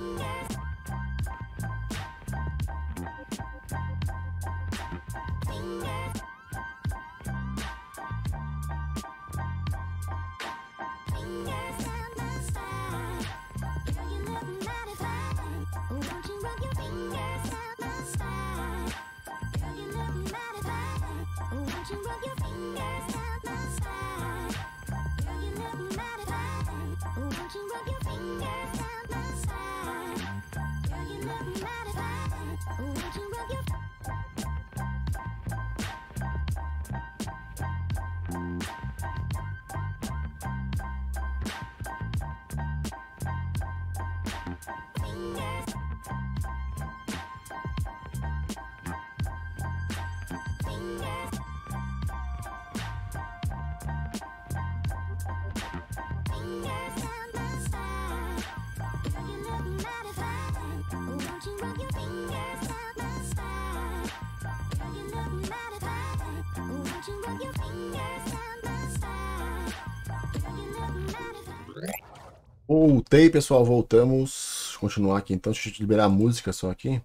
Voltei, pessoal, voltamos. Continuar aqui, então, deixa eu liberar a música só aqui.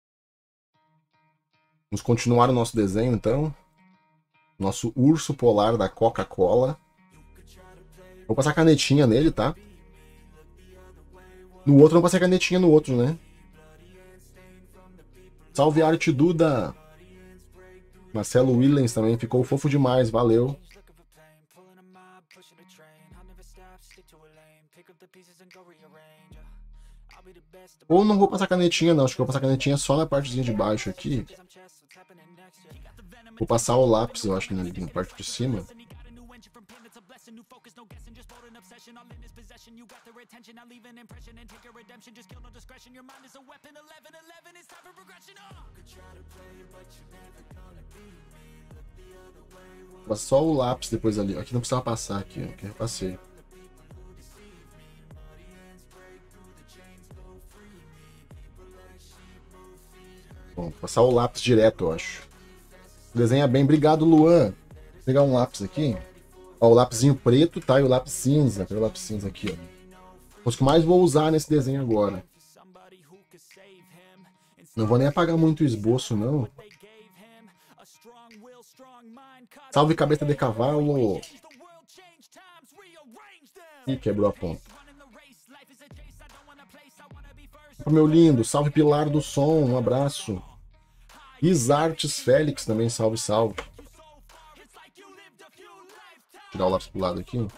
Vamos continuar o nosso desenho, então. Nosso urso polar da Coca-Cola. Vou passar canetinha nele, tá? No outro, não passei canetinha no outro, né? Salve, Arte Duda! Marcelo Williams também ficou fofo demais, valeu. Ou não vou passar canetinha não, acho que vou passar canetinha só na partezinha de baixo aqui. Vou passar o lápis, eu acho, na, na parte de cima. Vou passar só o lápis depois ali. Aqui não precisava passar aqui, aqui eu passei. Bom, vou passar o lápis direto, eu acho. Desenha bem. Obrigado, Luan. Vou pegar um lápis aqui. Ó, o lápisinho preto, tá? E o lápis cinza. Pega o lápis cinza aqui, ó. Os que mais vou usar nesse desenho agora. Não vou nem apagar muito o esboço, não. Salve, cabeça de cavalo. Ih, quebrou a ponta. Meu lindo, salve Pilar do Som, um abraço. Isartes Félix também, salve, salve. Vou tirar o lápis pro lado aqui.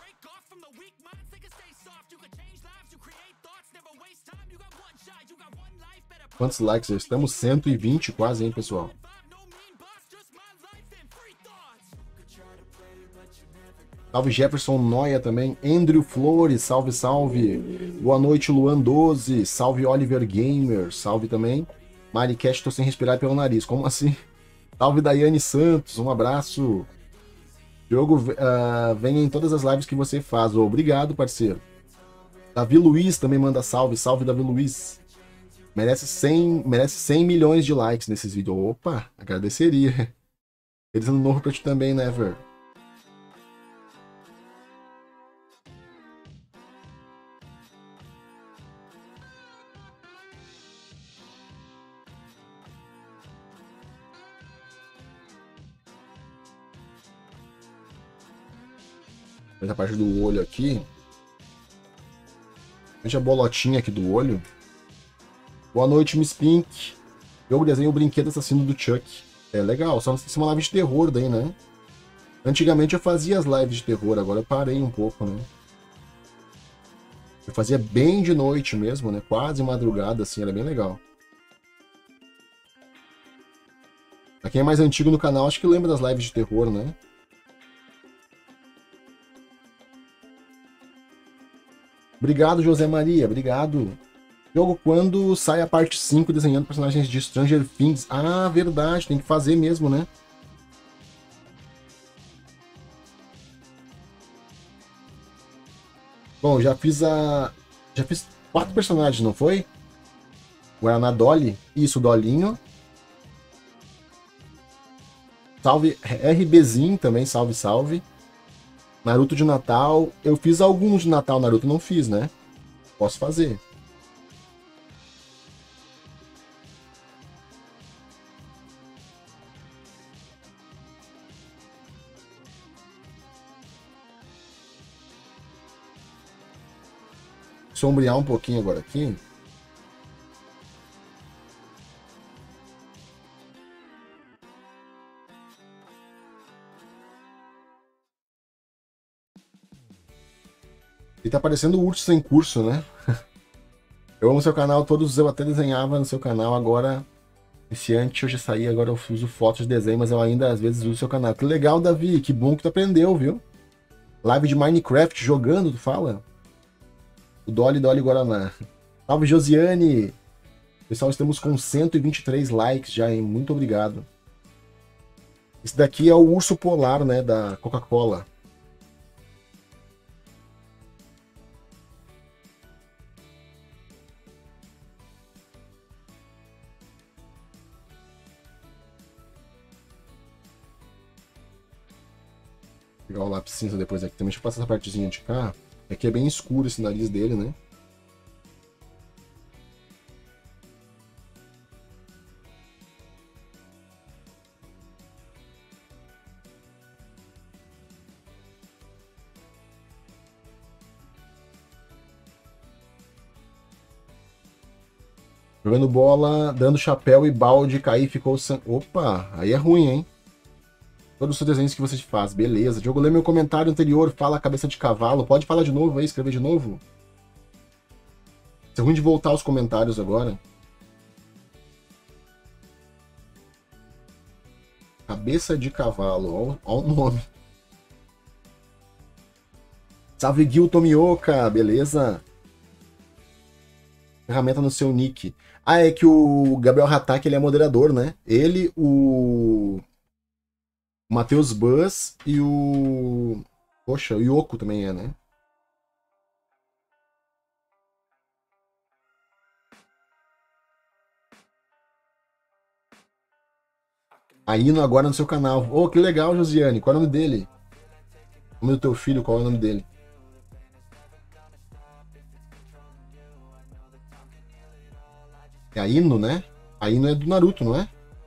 Quantos likes? Estamos cento e vinte quase, hein, pessoal? Salve Jefferson Noia também. Andrew Flores, salve, salve. Boa noite, Luan doze. Salve Oliver Gamer, salve também. Maricat, tô sem respirar pelo nariz. Como assim? Salve Daiane Santos, um abraço. Diogo, uh, venha em todas as lives que você faz. Oh, obrigado, parceiro. Davi Luiz também manda salve. Salve, Davi Luiz. Merece cem, merece cem milhões de likes nesses vídeos. Opa, agradeceria. Feliz ano novo pra ti também, Never. Veja a parte do olho aqui. Veja a bolotinha aqui do olho. Boa noite, Miss Pink. Eu desenho o brinquedo assassino do Chuck. É legal, só não sei se é uma live de terror daí, né? Antigamente eu fazia as lives de terror, agora eu parei um pouco, né? Eu fazia bem de noite mesmo, né? Quase madrugada, assim, era bem legal. Pra quem é mais antigo no canal, acho que lembra das lives de terror, né? Obrigado, José Maria. Obrigado. Jogo, quando sai a parte cinco desenhando personagens de Stranger Things? Ah, verdade. Tem que fazer mesmo, né? Bom, já fiz a... Já fiz quatro personagens, não foi? Guaraná Dolly. Isso, Dolinho. Salve RBzinho também. Salve, salve. Naruto de Natal. Eu fiz alguns de Natal, Naruto não fiz, né? Posso fazer. sombrear um pouquinho agora aqui. E tá parecendo o Urso Sem Curso, né? Eu amo seu canal, todos eu até desenhava no seu canal, agora iniciante, hoje saí, agora eu uso fotos de desenho, mas eu ainda às vezes uso seu canal. Que legal, Davi, que bom que tu aprendeu, viu? Live de Minecraft jogando, tu fala? O Dolly Dolly Guaraná. Salve, Josiane! Pessoal, estamos com cento e vinte e três likes já, hein? Muito obrigado. Esse daqui é o urso polar, né, da Coca-Cola. Vou pegar o lápis cinza depois aqui também. Deixa eu passar essa partezinha de cá. Aqui é bem escuro esse nariz dele, né? Jogando bola, dando chapéu e balde, cair, ficou... San... Opa, aí é ruim, hein? Todos os desenhos que você faz, beleza. Diogo, lê meu comentário anterior, fala cabeça de cavalo. Pode falar de novo aí, escrever de novo? É ruim de voltar aos comentários agora. Cabeça de cavalo, olha o nome. Salve, Gil Tomioka, beleza? Ferramenta no seu nick. Ah, é que o Gabriel Hatak, ele é moderador, né? Ele, o... O Matheus Buzz e o... Poxa, o Yoko também é, né? A Ino agora no seu canal. Oh, que legal, Josiane. Qual é o nome dele? O nome do teu filho, qual é o nome dele? É a Ino, né? A Ino é do Naruto, não é?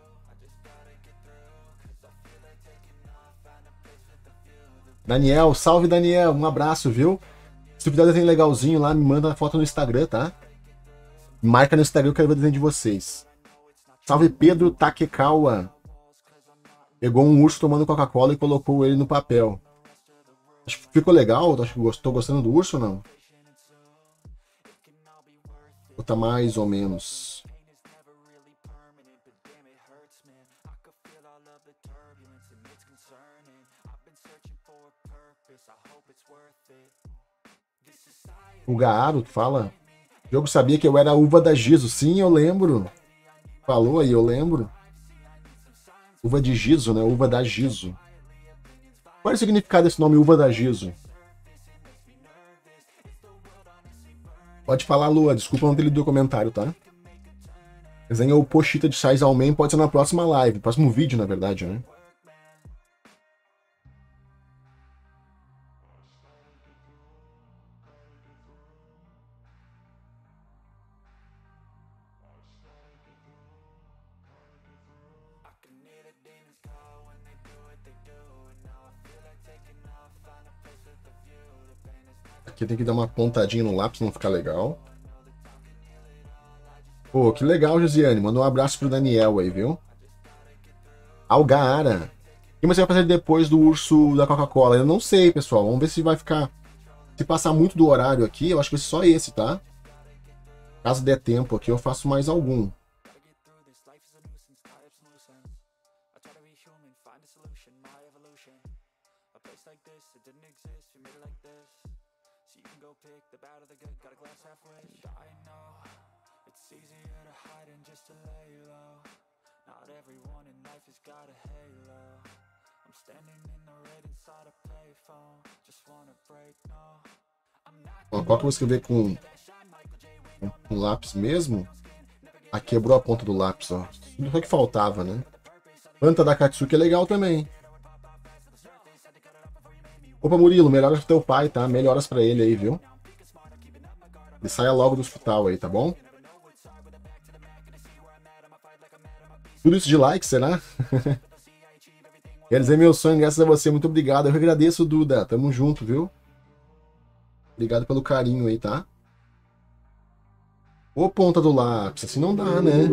Daniel, salve Daniel, um abraço, viu? Se tu fizer um desenho legalzinho lá, me manda a foto no Instagram, tá? Me marca no Instagram, eu quero ver o desenho de vocês. Salve Pedro Takekawa. Pegou um urso tomando Coca-Cola e colocou ele no papel. Acho que ficou legal, acho que gostou, gostando do urso ou não? Ou tá mais ou menos? O Gaaro fala. O jogo sabia que eu era a uva da Giso. Sim, eu lembro. Falou aí, eu lembro. Uva de Giso, né? Uva da Giso. Qual é o significado desse nome, uva da Giso? Pode falar, Lua. Desculpa não ter lido o comentário, tá? Desenha o Pochita de Sais Almen. Pode ser na próxima live. Próximo vídeo, na verdade, né? Aqui tem que dar uma pontadinha no lápis, não ficar legal. Pô, que legal, Josiane. Manda um abraço pro Daniel aí, viu? Algaara. O que você vai fazer depois do urso da Coca-Cola? Eu não sei, pessoal. Vamos ver se vai ficar... Se passar muito do horário aqui, eu acho que vai ser só esse, tá? Caso der tempo aqui, eu faço mais algum. Ó, qual que eu vou escrever com, com, com lápis mesmo? Ah, quebrou a ponta do lápis, ó. Só que faltava, né? Planta da Katsuki é legal também. Opa, Murilo, melhoras pro teu pai, tá? Melhoras pra ele aí, viu? E saia logo do hospital aí, tá bom? Tudo isso de like, será? Quer dizer, meu sonho, graças a você. Muito obrigado. Eu agradeço, Duda. Tamo junto, viu? Obrigado pelo carinho aí, tá? Ô, ponta do lápis, assim não dá, né?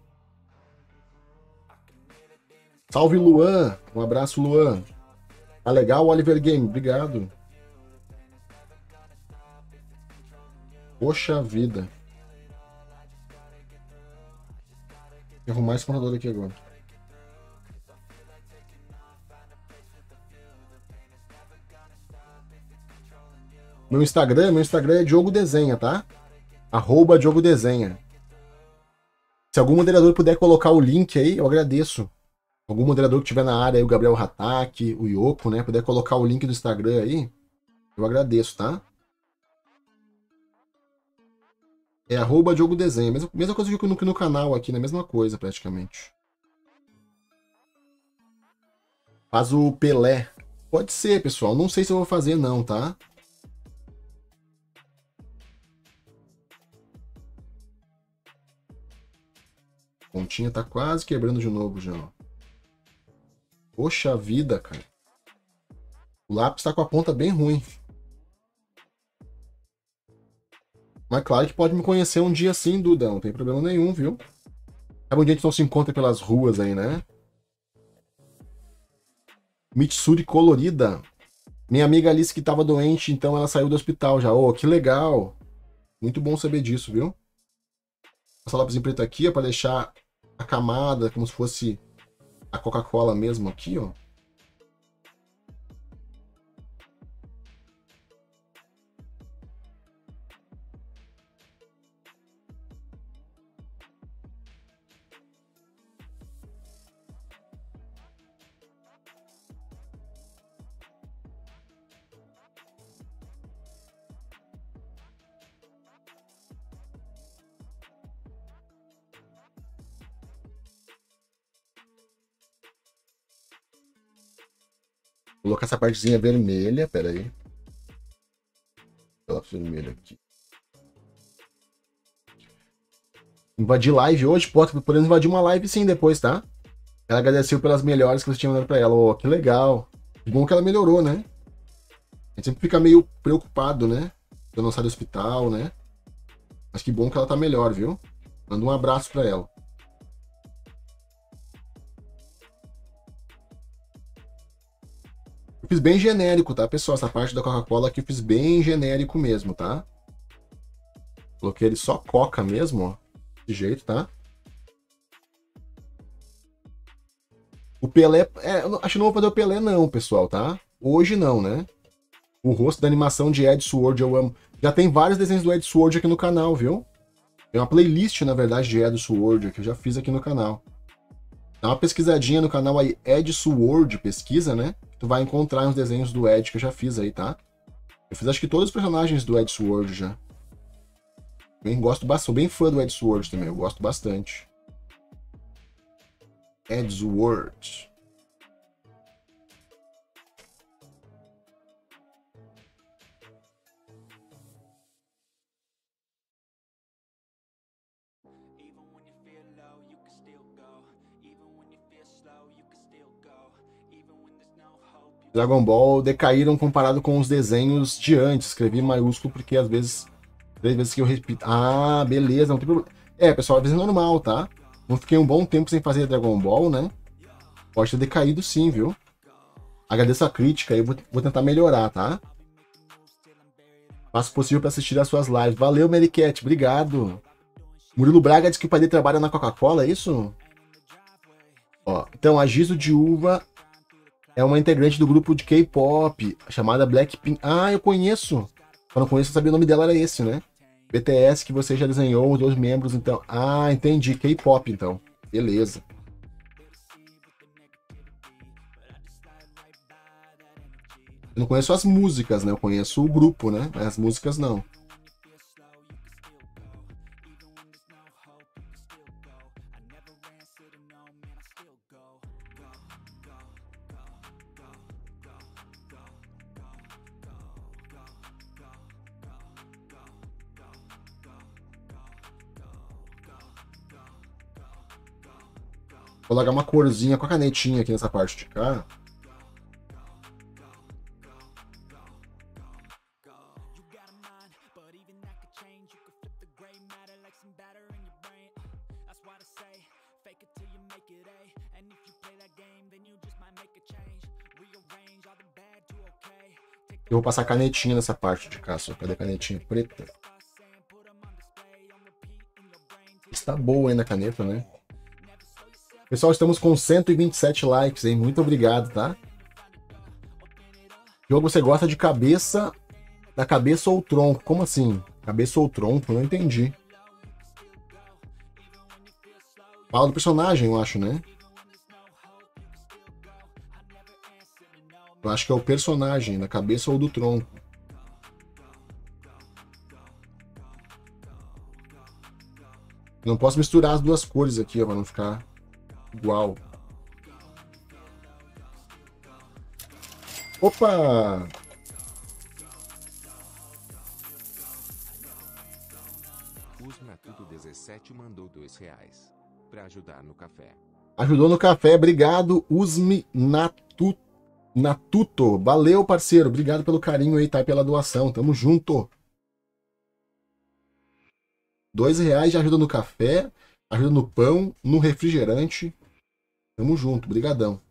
Salve, Luan. Um abraço, Luan. Tá legal, Oliver Game? Obrigado. Poxa vida. Vou arrumar esse computador aqui agora. Meu Instagram, meu Instagram é Diogo Desenha, tá? Arroba Diogo Desenha. Se algum moderador puder colocar o link aí, eu agradeço. Algum moderador que estiver na área aí, o Gabriel Hatak, o Yoko, né? Puder colocar o link do Instagram aí, eu agradeço, tá? É arroba Diogo Desenha. Mesma, mesma coisa que no, que no canal aqui, né? Mesma coisa, praticamente. Faz o Pelé. Pode ser, pessoal. Não sei se eu vou fazer, não, tá? A pontinha tá quase quebrando de novo já, ó. Poxa vida, cara. O lápis tá com a ponta bem ruim. Mas claro que pode me conhecer um dia sim, Duda. Não tem problema nenhum, viu? Sabe onde a gente não se encontra pelas ruas aí, né? Mitsuri colorida. Minha amiga Alice que tava doente, então ela saiu do hospital já. Oh, que legal. Muito bom saber disso, viu? Essa lápis em preto aqui, ó, pra deixar a camada como se fosse a Coca-Cola mesmo aqui, ó. Vou colocar essa partezinha vermelha, pera aí. Lápis vermelho aqui. Invadir live hoje? Pode, podemos invadir uma live sim depois, tá? Ela agradeceu pelas melhores que você tinha mandado pra ela. Oh, que legal. Que bom que ela melhorou, né? A gente sempre fica meio preocupado, né? Eu não sair do hospital, né? Mas que bom que ela tá melhor, viu? Manda um abraço pra ela. Eu fiz bem genérico, tá, pessoal? Essa parte da Coca-Cola aqui eu fiz bem genérico mesmo, tá? Coloquei ele só Coca mesmo, ó. De jeito, tá? O Pelé... É, acho que não vou fazer o Pelé não, pessoal, tá? Hoje não, né? O rosto da animação de Ed Sword eu amo. Já tem vários desenhos do Ed Sword aqui no canal, viu? Tem uma playlist, na verdade, de Ed Sword que eu já fiz aqui no canal. Dá uma pesquisadinha no canal aí, Ed Sword, pesquisa, né? Tu vai encontrar uns desenhos do Ed que eu já fiz aí, tá? Eu fiz acho que todos os personagens do Ed Sword já. Bem, gosto bastante, sou bem fã do Ed Sword também, eu gosto bastante. Ed Sword. Dragon Ball decaíram comparado com os desenhos de antes. Escrevi em maiúsculo porque às vezes, três vezes que eu repito. Ah, beleza, não tem problema. É, pessoal, às vezes é normal, tá? Não fiquei um bom tempo sem fazer Dragon Ball, né? Pode ter decaído sim, viu? Agradeço a crítica e vou, vou tentar melhorar, tá? Faço o possível para assistir às suas lives. Valeu, Mericat, obrigado. Murilo Braga diz que o pai dele trabalha na Coca-Cola, é isso? Ó, então, a Giso de Uva é uma integrante do grupo de K-pop chamada Blackpink. Ah, eu conheço. Eu não conheço, eu sabia o nome dela, era esse, né? B T S, que você já desenhou, os dois membros, então. Ah, entendi. K-pop, então. Beleza. Eu não conheço as músicas, né? Eu conheço o grupo, né? As músicas não. Vou largar uma corzinha com a canetinha aqui nessa parte de cá. Eu vou passar canetinha nessa parte de cá, só. Cadê a canetinha preta? Está boa ainda a caneta, né? Pessoal, estamos com cento e vinte e sete likes, hein? Muito obrigado, tá? Jogo, você gosta de cabeça, da cabeça ou tronco? Como assim? Cabeça ou tronco? Não entendi. Fala do personagem, eu acho, né? Eu acho que é o personagem, da cabeça ou do tronco. Não posso misturar as duas cores aqui, ó, pra não ficar igual. Opa! Usmatuto dezessete mandou dois reais para ajudar no café. Ajudou no café, obrigado, Usmi Natu... Natuto. Valeu, parceiro, obrigado pelo carinho aí, tá? Pela doação, tamo junto. Dois reais de ajuda no café, ajuda no pão, no refrigerante. Tamo junto, brigadão.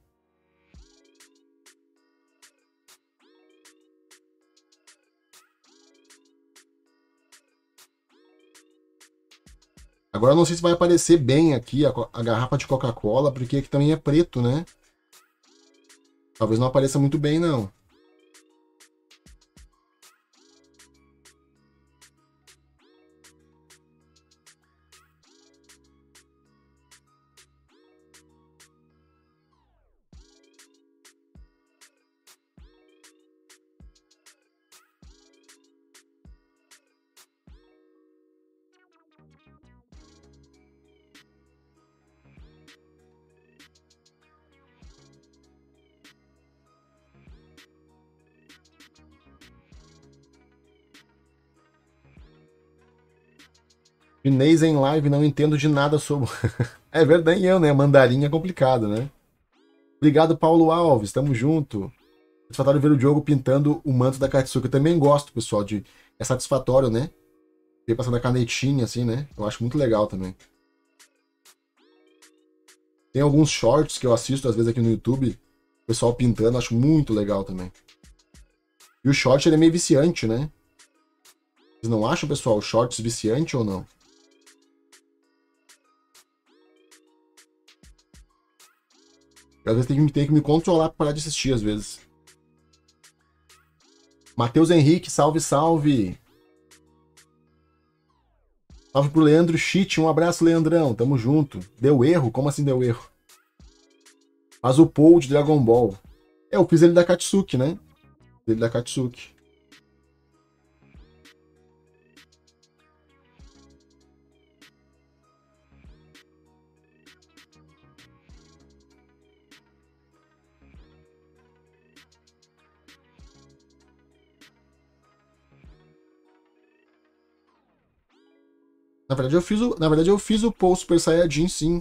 Agora eu não sei se vai aparecer bem aqui a, a garrafa de Coca-Cola, porque aqui também é preto, né? Talvez não apareça muito bem, não. Chinês em live, não entendo de nada sobre... É verdade, eu, né? Mandarim é complicado, né? Obrigado, Paulo Alves, tamo junto. Satisfatório ver o Diogo pintando o manto da Katsuki. Eu também gosto, pessoal, de... É satisfatório, né? Ver passando a canetinha, assim, né? Eu acho muito legal também. Tem alguns shorts que eu assisto, às vezes, aqui no YouTube. O pessoal pintando, acho muito legal também. E o short, ele é meio viciante, né? Vocês não acham, pessoal, shorts viciante ou não? Às vezes tem que, tem que me controlar para parar de assistir, às vezes. Matheus Henrique, salve, salve. Salve pro Leandro Chit, um abraço, Leandrão, tamo junto. Deu erro? Como assim deu erro? Faz o Paul de Dragon Ball. É, eu fiz ele da Katsuki, né? Ele da Katsuki. Na verdade, eu fiz o, na verdade, eu fiz o Paul Super Saiyajin, sim.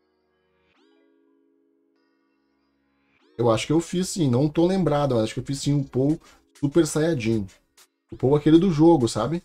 Eu acho que eu fiz, sim. Não tô lembrado, mas acho que eu fiz, sim, o Paul Super Saiyajin. O Paul aquele do jogo, sabe?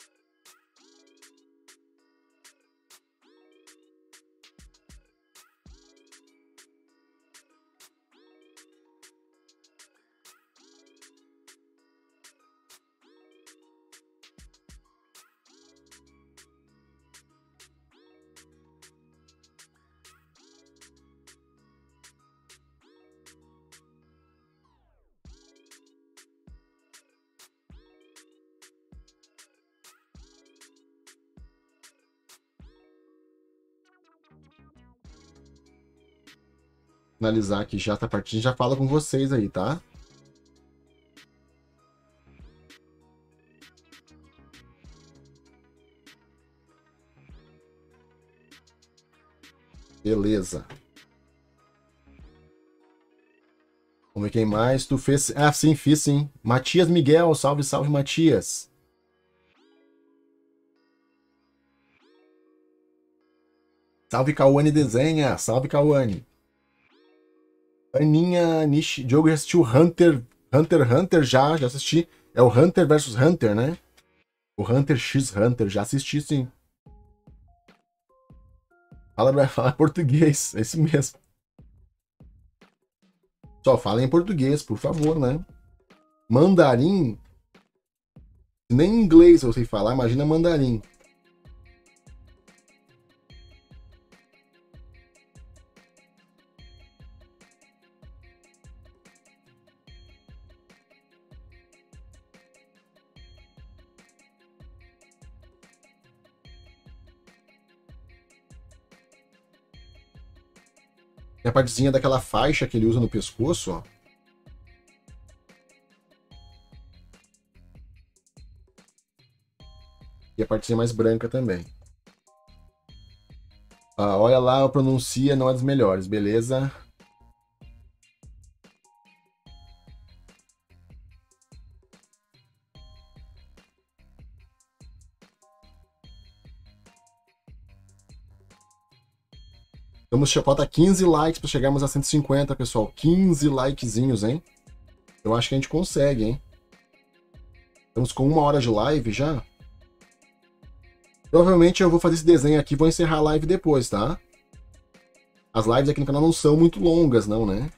Finalizar aqui já essa partida, já fala com vocês aí, tá? Beleza. Vamos ver quem mais. Tu fez... Ah, sim, fiz sim. Matias Miguel, salve, salve, Matias. Salve, Cauane Desenha. Salve, Cauane. Aninha Nishi. Diogo já assistiu Hunter. Hunter x Hunter? Já, já assisti. É o Hunter versus Hunter, né? O Hunter x Hunter. Já assisti, sim. Fala, fala português, é isso mesmo. Só fala em português, por favor, né? Mandarim, nem inglês eu sei falar, imagina mandarim. Tem a partezinha daquela faixa que ele usa no pescoço, ó. E a partezinha mais branca também. Ah, olha lá, a pronúncia não é das melhores, beleza? Estamos, falta quinze likes para chegarmos a cento e cinquenta, pessoal. quinze likezinhos, hein? Eu acho que a gente consegue, hein? Estamos com uma hora de live já. Provavelmente eu vou fazer esse desenho aqui e vou encerrar a live depois, tá? As lives aqui no canal não são muito longas, não, né?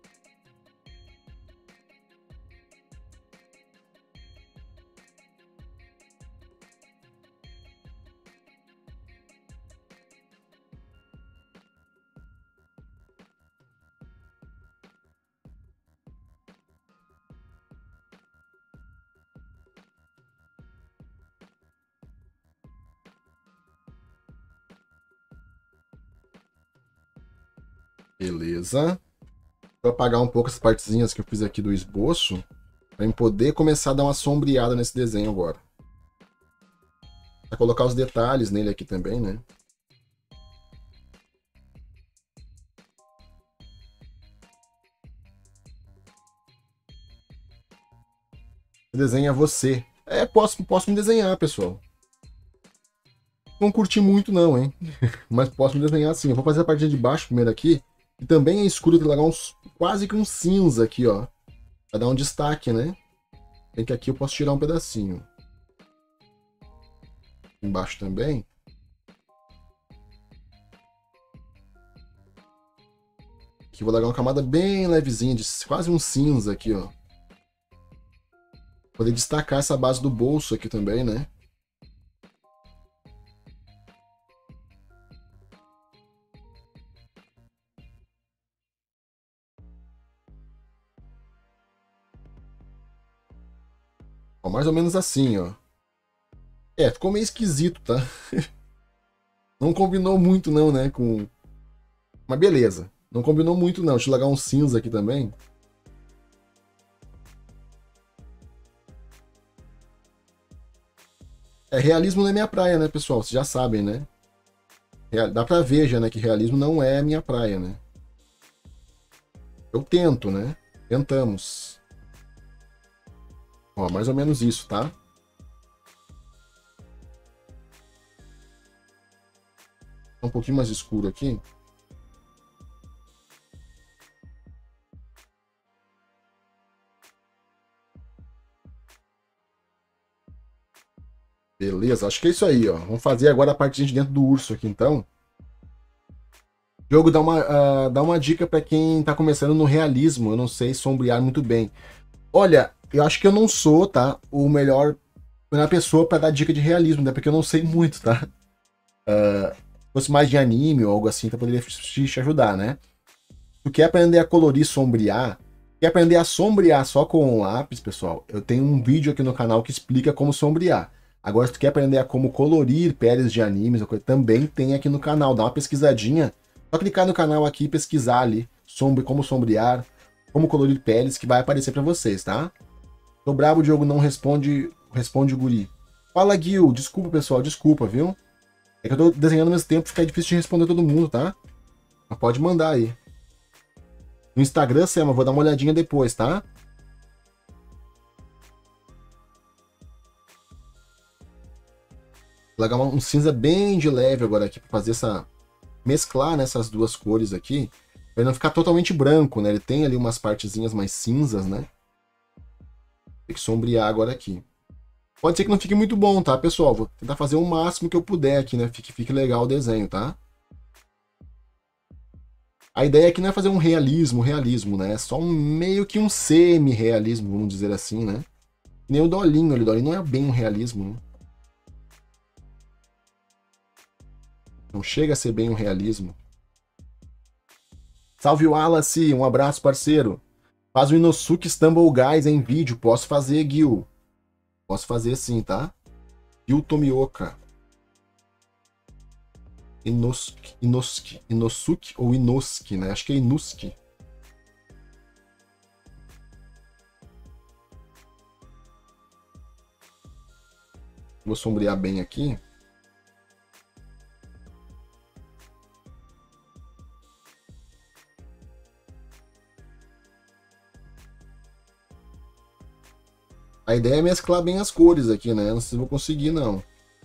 Beleza. Vou apagar um pouco essas partezinhas que eu fiz aqui do esboço, para eu poder começar a dar uma sombreada nesse desenho agora. Para colocar os detalhes nele aqui também, né? Desenha você. É, posso, posso me desenhar, pessoal. Não curti muito não, hein? Mas posso me desenhar sim. Eu vou fazer a parte de baixo primeiro aqui. E também é escuro, tem que largar uns, quase que um cinza aqui, ó. Pra dar um destaque, né? Tem que aqui eu posso tirar um pedacinho. Embaixo também. Aqui eu vou largar uma camada bem levezinha, de quase um cinza aqui, ó. Poder destacar essa base do bolso aqui também, né? Ó, mais ou menos assim, ó. É, ficou meio esquisito, tá? Não combinou muito não, né? Com... Mas beleza. Não combinou muito não. Deixa eu largar um cinza aqui também. É, realismo não é minha praia, né, pessoal? Vocês já sabem, né? Dá pra ver já, né, que realismo não é minha praia, né? Eu tento, né? Tentamos. Ó, mais ou menos isso, tá? Um pouquinho mais escuro aqui. Beleza, acho que é isso aí, ó. Vamos fazer agora a parte de dentro do urso aqui, então. O jogo dá uma, uh, dá uma dica para quem tá começando no realismo. Eu não sei sombrear muito bem. Olha, eu acho que eu não sou, tá? O melhor, a melhor pessoa para dar dica de realismo, né? Porque eu não sei muito, tá? Uh, se fosse mais de anime ou algo assim, então poderia te ajudar, né? Tu quer aprender a colorir, sombrear? Quer aprender a sombrear só com um lápis, pessoal? Eu tenho um vídeo aqui no canal que explica como sombrear. Agora, se tu quer aprender a como colorir peles de animes, também tem aqui no canal. Dá uma pesquisadinha. Só clicar no canal aqui e pesquisar ali sobre como sombrear, como colorir peles, que vai aparecer para vocês, tá? Tô bravo, o Diogo não responde, responde o guri. Fala, Gil. Desculpa, pessoal. Desculpa, viu? É que eu tô desenhando ao mesmo tempo, fica difícil de responder todo mundo, tá? Mas pode mandar aí. No Instagram, Selma, vou dar uma olhadinha depois, tá? Vou largar um cinza bem de leve agora aqui para fazer essa... mesclar nessas duas cores aqui, para não ficar totalmente branco, né? Ele tem ali umas partezinhas mais cinzas, né? Tem que sombrear agora aqui. Pode ser que não fique muito bom, tá, pessoal? Vou tentar fazer o máximo que eu puder aqui, né? Fique, fique legal o desenho, tá? A ideia aqui não é fazer um realismo, realismo, né? É só um meio que um semi-realismo, vamos dizer assim, né? Nem o Dolinho ali, o Dolinho não é bem um realismo, né? Não chega a ser bem um realismo. Salve o Wallace, um abraço, parceiro. Faz o Inosuke Stumble Guys em vídeo. Posso fazer, Gil. Posso fazer sim, tá? Gil Tomioka. Inosuke, Inosuke, Inosuke ou Inosuke, né? Acho que é Inosuke. Vou sombrear bem aqui. A ideia é mesclar bem as cores aqui, né? Não sei se vou conseguir, não.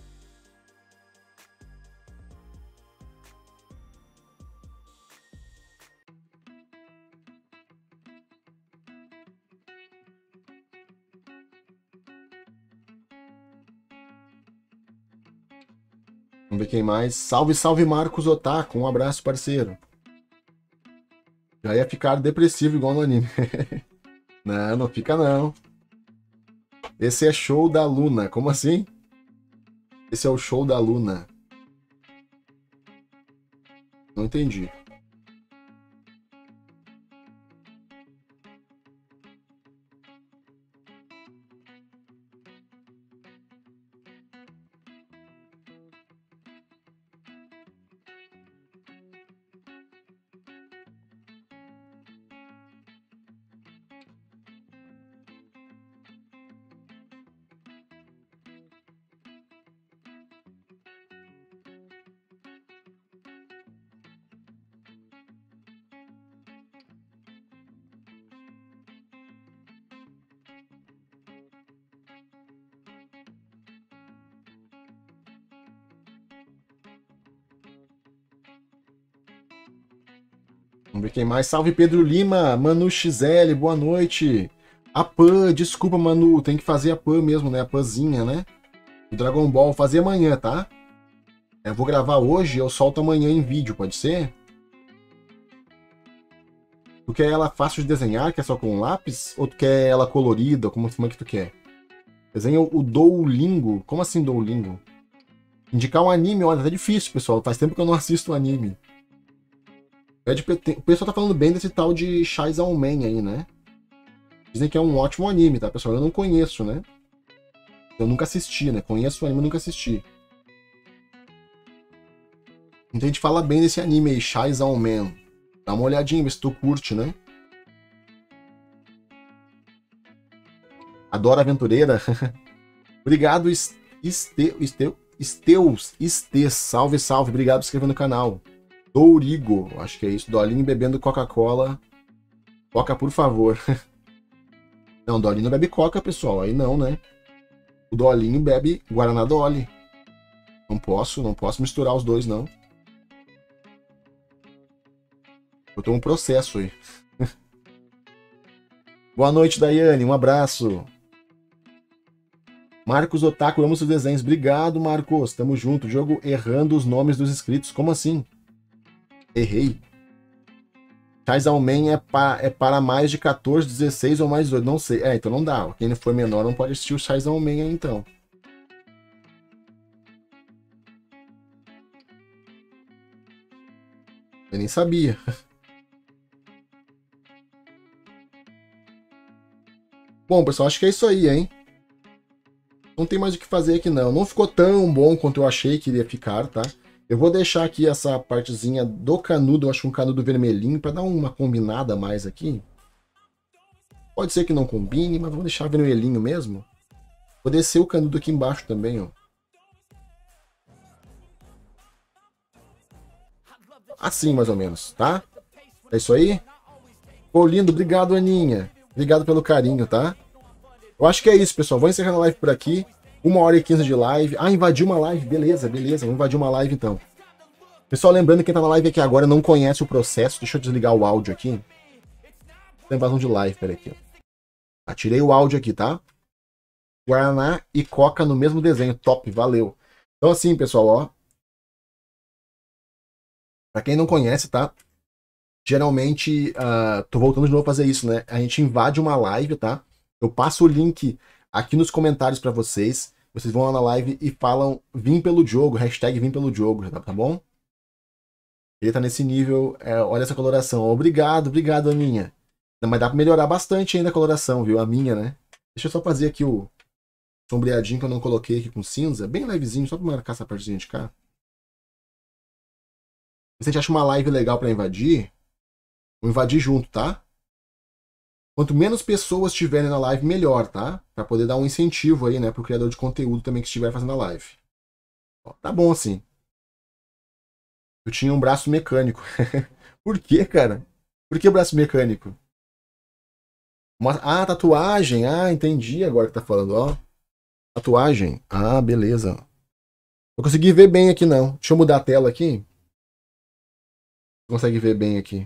Vamos ver quem mais. Salve, salve, Marcos Otaku. Um abraço, parceiro. Já ia ficar depressivo igual no anime. Não, não fica não. Esse é show da Luna. Como assim? Esse é o show da Luna. Não entendi. Vamos ver quem mais. Salve Pedro Lima, Manu X L, boa noite. A Pan, desculpa Manu, tem que fazer a Pan mesmo, né? A Panzinha, né? O Dragon Ball, fazer amanhã, tá? Eu vou gravar hoje, eu solto amanhã em vídeo, pode ser? Tu quer ela fácil de desenhar, que é só com um lápis? Ou tu quer ela colorida, como, como é que tu quer? Desenha o Doulingo. Como assim Doulingo? Indicar um anime, olha, tá difícil, pessoal. Faz tempo que eu não assisto um anime. O pessoal tá falando bem desse tal de Chainsaw Man aí, né? Dizem que é um ótimo anime, tá, pessoal? Eu não conheço, né? Eu nunca assisti, né? Conheço o anime, nunca assisti. Então a gente fala bem desse anime aí, Chainsaw Man. Dá uma olhadinha, vê se tu curte, né? Adoro aventureira. Obrigado, Este, Este, Esteus, Este, salve, salve. Obrigado por se inscrever no canal. Dourigo, acho que é isso. Dolinho bebendo Coca-Cola. Coca, por favor. Não, Dolinho não bebe Coca, pessoal. Aí não, né? O Dolinho bebe Guaraná Dolly. Não posso, não posso misturar os dois, não. Eu tô um processo aí. Boa noite, Daiane. Um abraço. Marcos Otaku, amo seus desenhos. Obrigado, Marcos. Tamo junto. Jogo errando os nomes dos inscritos. Como assim? Errei. Chainsaw Man é, pa, é para mais de quatorze, dezesseis ou mais dezoito. Não sei. É, então não dá. Quem for menor não pode assistir o Chainsaw Man aí, então. Eu nem sabia. Bom, pessoal, acho que é isso aí, hein? Não tem mais o que fazer aqui, não. Não ficou tão bom quanto eu achei que iria ficar, tá? Eu vou deixar aqui essa partezinha do canudo, eu acho um canudo vermelhinho, para dar uma combinada a mais aqui. Pode ser que não combine, mas vou deixar vermelhinho mesmo. Vou descer o canudo aqui embaixo também, ó. Assim, mais ou menos, tá? É isso aí? Pô, lindo. Obrigado, Aninha. Obrigado pelo carinho, tá? Eu acho que é isso, pessoal. Vou encerrando a live por aqui. Uma hora e quinze de live. Ah, invadiu uma live. Beleza, beleza. Vamos invadir uma live, então. Pessoal, lembrando que quem tá na live aqui agora não conhece o processo. Deixa eu desligar o áudio aqui. Tem invasão de live, peraí aqui. Atirei o áudio aqui, tá? Guaraná e Coca no mesmo desenho. Top, valeu. Então assim, pessoal, ó. Pra quem não conhece, tá? Geralmente, uh, tô voltando de novo a fazer isso, né? A gente invade uma live, tá? Eu passo o link aqui nos comentários pra vocês. Vocês vão lá na live e falam vim pelo jogo, hashtag vim pelo jogo, tá, tá bom? Ele tá nesse nível, é, olha essa coloração. Obrigado, obrigado, a minha. Mas dá pra melhorar bastante ainda a coloração, viu? A minha, né? Deixa eu só fazer aqui o sombreadinho que eu não coloquei aqui com cinza. Bem levezinho, só pra marcar essa partezinha de cá. Se a gente acha uma live legal pra invadir, vou invadir junto, tá? Quanto menos pessoas tiverem na live, melhor, tá? Pra poder dar um incentivo aí, né? Pro criador de conteúdo também que estiver fazendo a live. Ó, tá bom assim. Eu tinha um braço mecânico. Por quê, cara? Por que braço mecânico? Uma... Ah, tatuagem. Ah, entendi agora que tá falando, ó. Tatuagem. Ah, beleza. Não consegui ver bem aqui, não. Deixa eu mudar a tela aqui. Consegue ver bem aqui.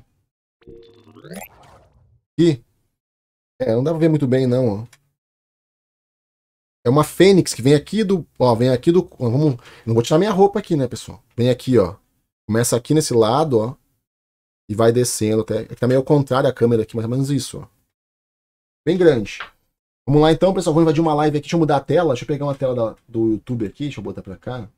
Aqui. É, não dá pra ver muito bem, não, ó. É uma fênix que vem aqui do... Ó, vem aqui do... Vamos... Não vou tirar minha roupa aqui, né, pessoal? Vem aqui, ó. Começa aqui nesse lado, ó. E vai descendo até... É que tá meio ao contrário a câmera aqui, mais ou menos isso, ó. Bem grande. Vamos lá então, pessoal. Vou invadir uma live aqui. Deixa eu mudar a tela. Deixa eu pegar uma tela da... do YouTube aqui. Deixa eu botar pra cá.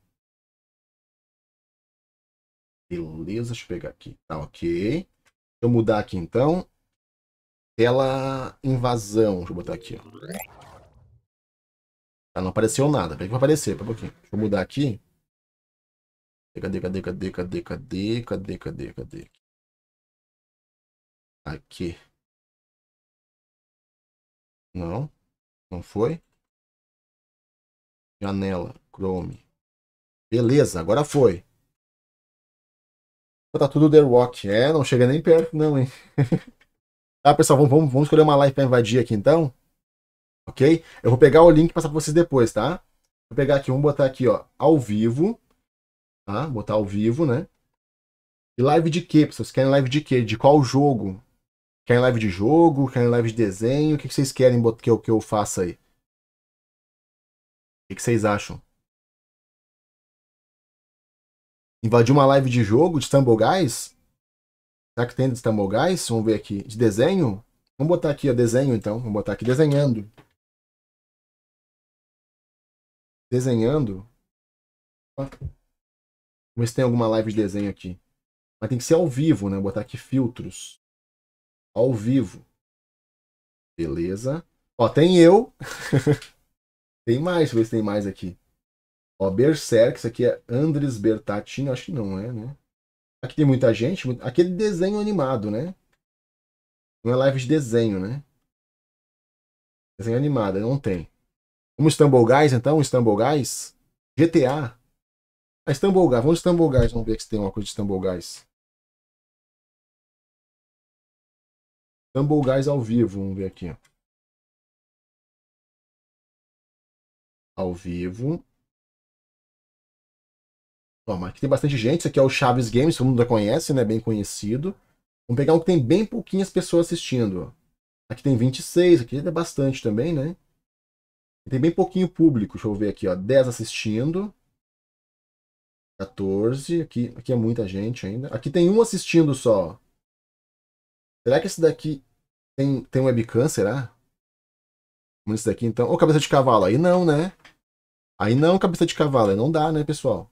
Beleza, deixa eu pegar aqui. Tá ok. Deixa eu mudar aqui então. Tela invasão. Deixa eu botar aqui, ó. Ah, não apareceu nada. Peraí que vai aparecer. Pera um pouquinho. Deixa eu mudar aqui. Cadê, cadê, cadê, cadê, cadê, cadê, cadê, cadê? Aqui. Não. Não foi. Janela. Chrome. Beleza, agora foi. Tá tudo The Rock. É, não chega nem perto, não, hein? Tá, pessoal, vamos, vamos, vamos escolher uma live pra invadir aqui então. Ok? Eu vou pegar o link e passar pra vocês depois, tá? Vou pegar aqui, vamos botar aqui, ó, ao vivo. Tá? Botar ao vivo, né? E live de quê, pessoal? Vocês querem live de quê? De qual jogo? Querem live de jogo? Querem live de desenho? O que vocês querem que eu, que eu faça aí? O que vocês acham? Invadir uma live de jogo, de Stumble Guys? Será que tem de Stumble Guys? Vamos ver aqui. De desenho? Vamos botar aqui, ó, desenho então. Vamos botar aqui desenhando. Desenhando. Vamos ver se tem alguma live de desenho aqui. Mas tem que ser ao vivo, né? Vou botar aqui filtros. Ao vivo. Beleza. Ó, tem eu. Tem mais, deixa eu ver se tem mais aqui. Ó, Berserk, isso aqui é Andres Bertatini, acho que não é, né? Aqui tem muita gente. Aquele desenho animado, né? Não é live de desenho, né? Desenho animado, não tem. Vamos Stumble Guys, então? Stumble Guys? G T A? Ah, Stumble Guys. Vamos Stumble Guys. Vamos ver se tem uma coisa de Stumble Guys. Stumble Guys ao vivo. Vamos ver aqui, ó. Ao vivo. Ó, mas aqui tem bastante gente. Isso aqui é o Chaves Games, todo mundo já conhece, né? Bem conhecido. Vamos pegar um que tem bem pouquinhas pessoas assistindo, ó. Aqui tem vinte e seis, aqui é bastante também, né? Tem bem pouquinho público. Deixa eu ver aqui, ó. dez assistindo. quatorze. Aqui, aqui é muita gente ainda. Aqui tem um assistindo só. Será que esse daqui tem, tem webcam, será? Vamos esse daqui então. Ou cabeça de cavalo? Aí não, né? Aí não, cabeça de cavalo. Aí não dá, né, pessoal?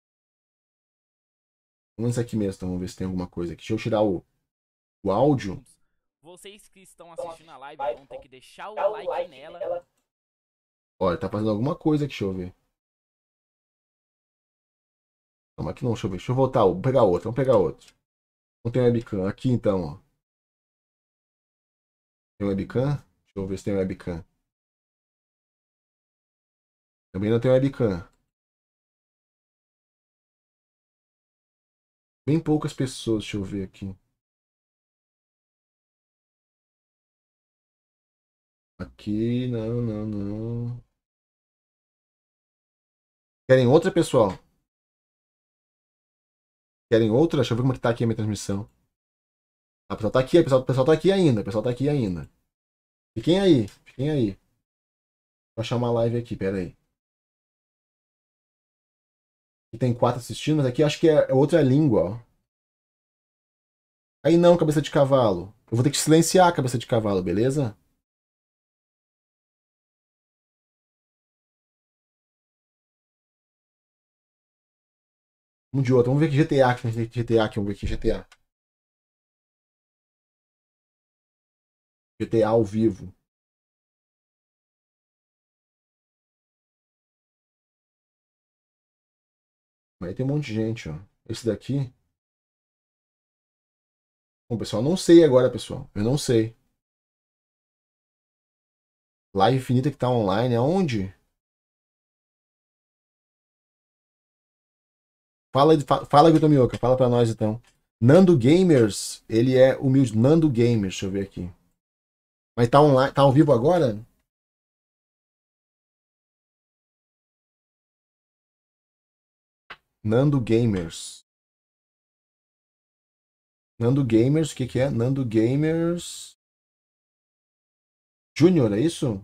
Vamos nesse aqui mesmo, então. Vamos ver se tem alguma coisa aqui. Deixa eu tirar o, o áudio. Vocês que estão assistindo a live vão ter que deixar o like nela. Olha, tá fazendo alguma coisa aqui, deixa eu ver. Não, aqui não, deixa eu ver. Deixa eu voltar. Vou pegar outro, vamos pegar outro. Não tem webcam. Aqui então, ó. Tem webcam? Deixa eu ver se tem webcam. Também não tem webcam. Bem poucas pessoas, deixa eu ver aqui. Aqui, não, não, não. Querem outra, pessoal? Querem outra? Deixa eu ver como é que tá aqui a minha transmissão. Ah, o pessoal tá aqui, o pessoal, o pessoal tá aqui ainda, o pessoal tá aqui ainda. Fiquem aí, fiquem aí. Vou achar uma live aqui, pera aí. Aqui tem quatro assistindo, mas aqui acho que é outra língua, ó. Aí não, cabeça de cavalo. Eu vou ter que silenciar a cabeça de cavalo, beleza? Um de outro. Vamos ver que G T A que tem G T A aqui. Vamos ver aqui G T A. G T A ao vivo. Aí tem um monte de gente, ó. Esse daqui. Bom, pessoal, eu não sei agora, pessoal. Eu não sei. Live Infinita que tá online. Aonde? Fala, fa- fala Vitor Mioca. Fala pra nós, então. Nando Gamers. Ele é humilde. Nando Gamers. Deixa eu ver aqui. Mas tá online. Tá ao vivo agora? Nando Gamers. Nando Gamers, o que que é? Nando Gamers Júnior, é isso?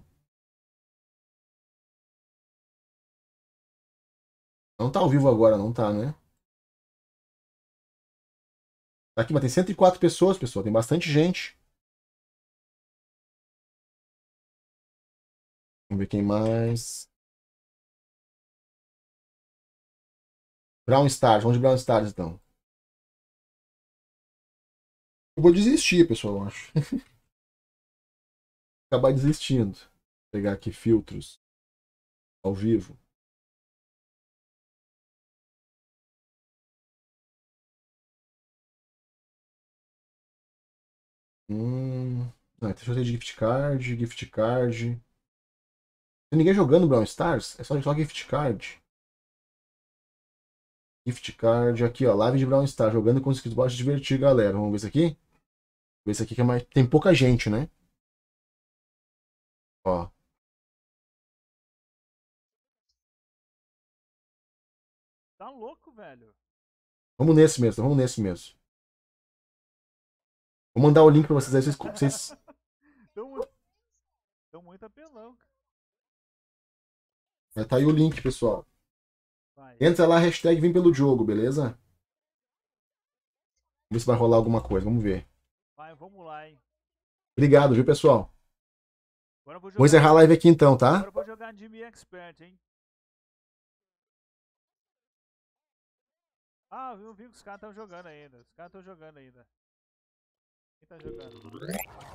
Não tá ao vivo agora, não tá, né? Tá aqui, mas tem cento e quatro pessoas, pessoal. Tem bastante gente. Vamos ver quem mais. Brown Stars, vamos de Brown Stars então. Eu vou desistir, pessoal, eu acho. Acabar desistindo. Vou pegar aqui filtros. Ao vivo. Hum. Ah, deixa eu ter de gift card, gift card. Tem ninguém jogando Brown Stars? É só, só gift card. Gift card. Aqui, ó. Live de Brown Stars. Jogando com os que gostam de divertir, galera. Vamos ver isso aqui? Ver isso aqui que é mais. Tem pouca gente, né? Ó. Tá louco, velho. Vamos nesse mesmo, vamos nesse mesmo. Vou mandar o link pra vocês aí, vocês. vocês... Tão, mu- tão muito apelão. Vai tá aí o link, pessoal. Vai, Entra lá, hashtag vem pelo jogo, beleza? Vamos ver se vai rolar alguma coisa, vamos ver. vai, vamos lá, hein. Obrigado, viu, pessoal? Agora eu vou jogar. Vou encerrar a live aqui então, Agora tá? eu vou jogar Jimmy Expert, hein. Ah, eu vi que os caras estão jogando ainda. Os caras estão jogando ainda. Quem tá jogando?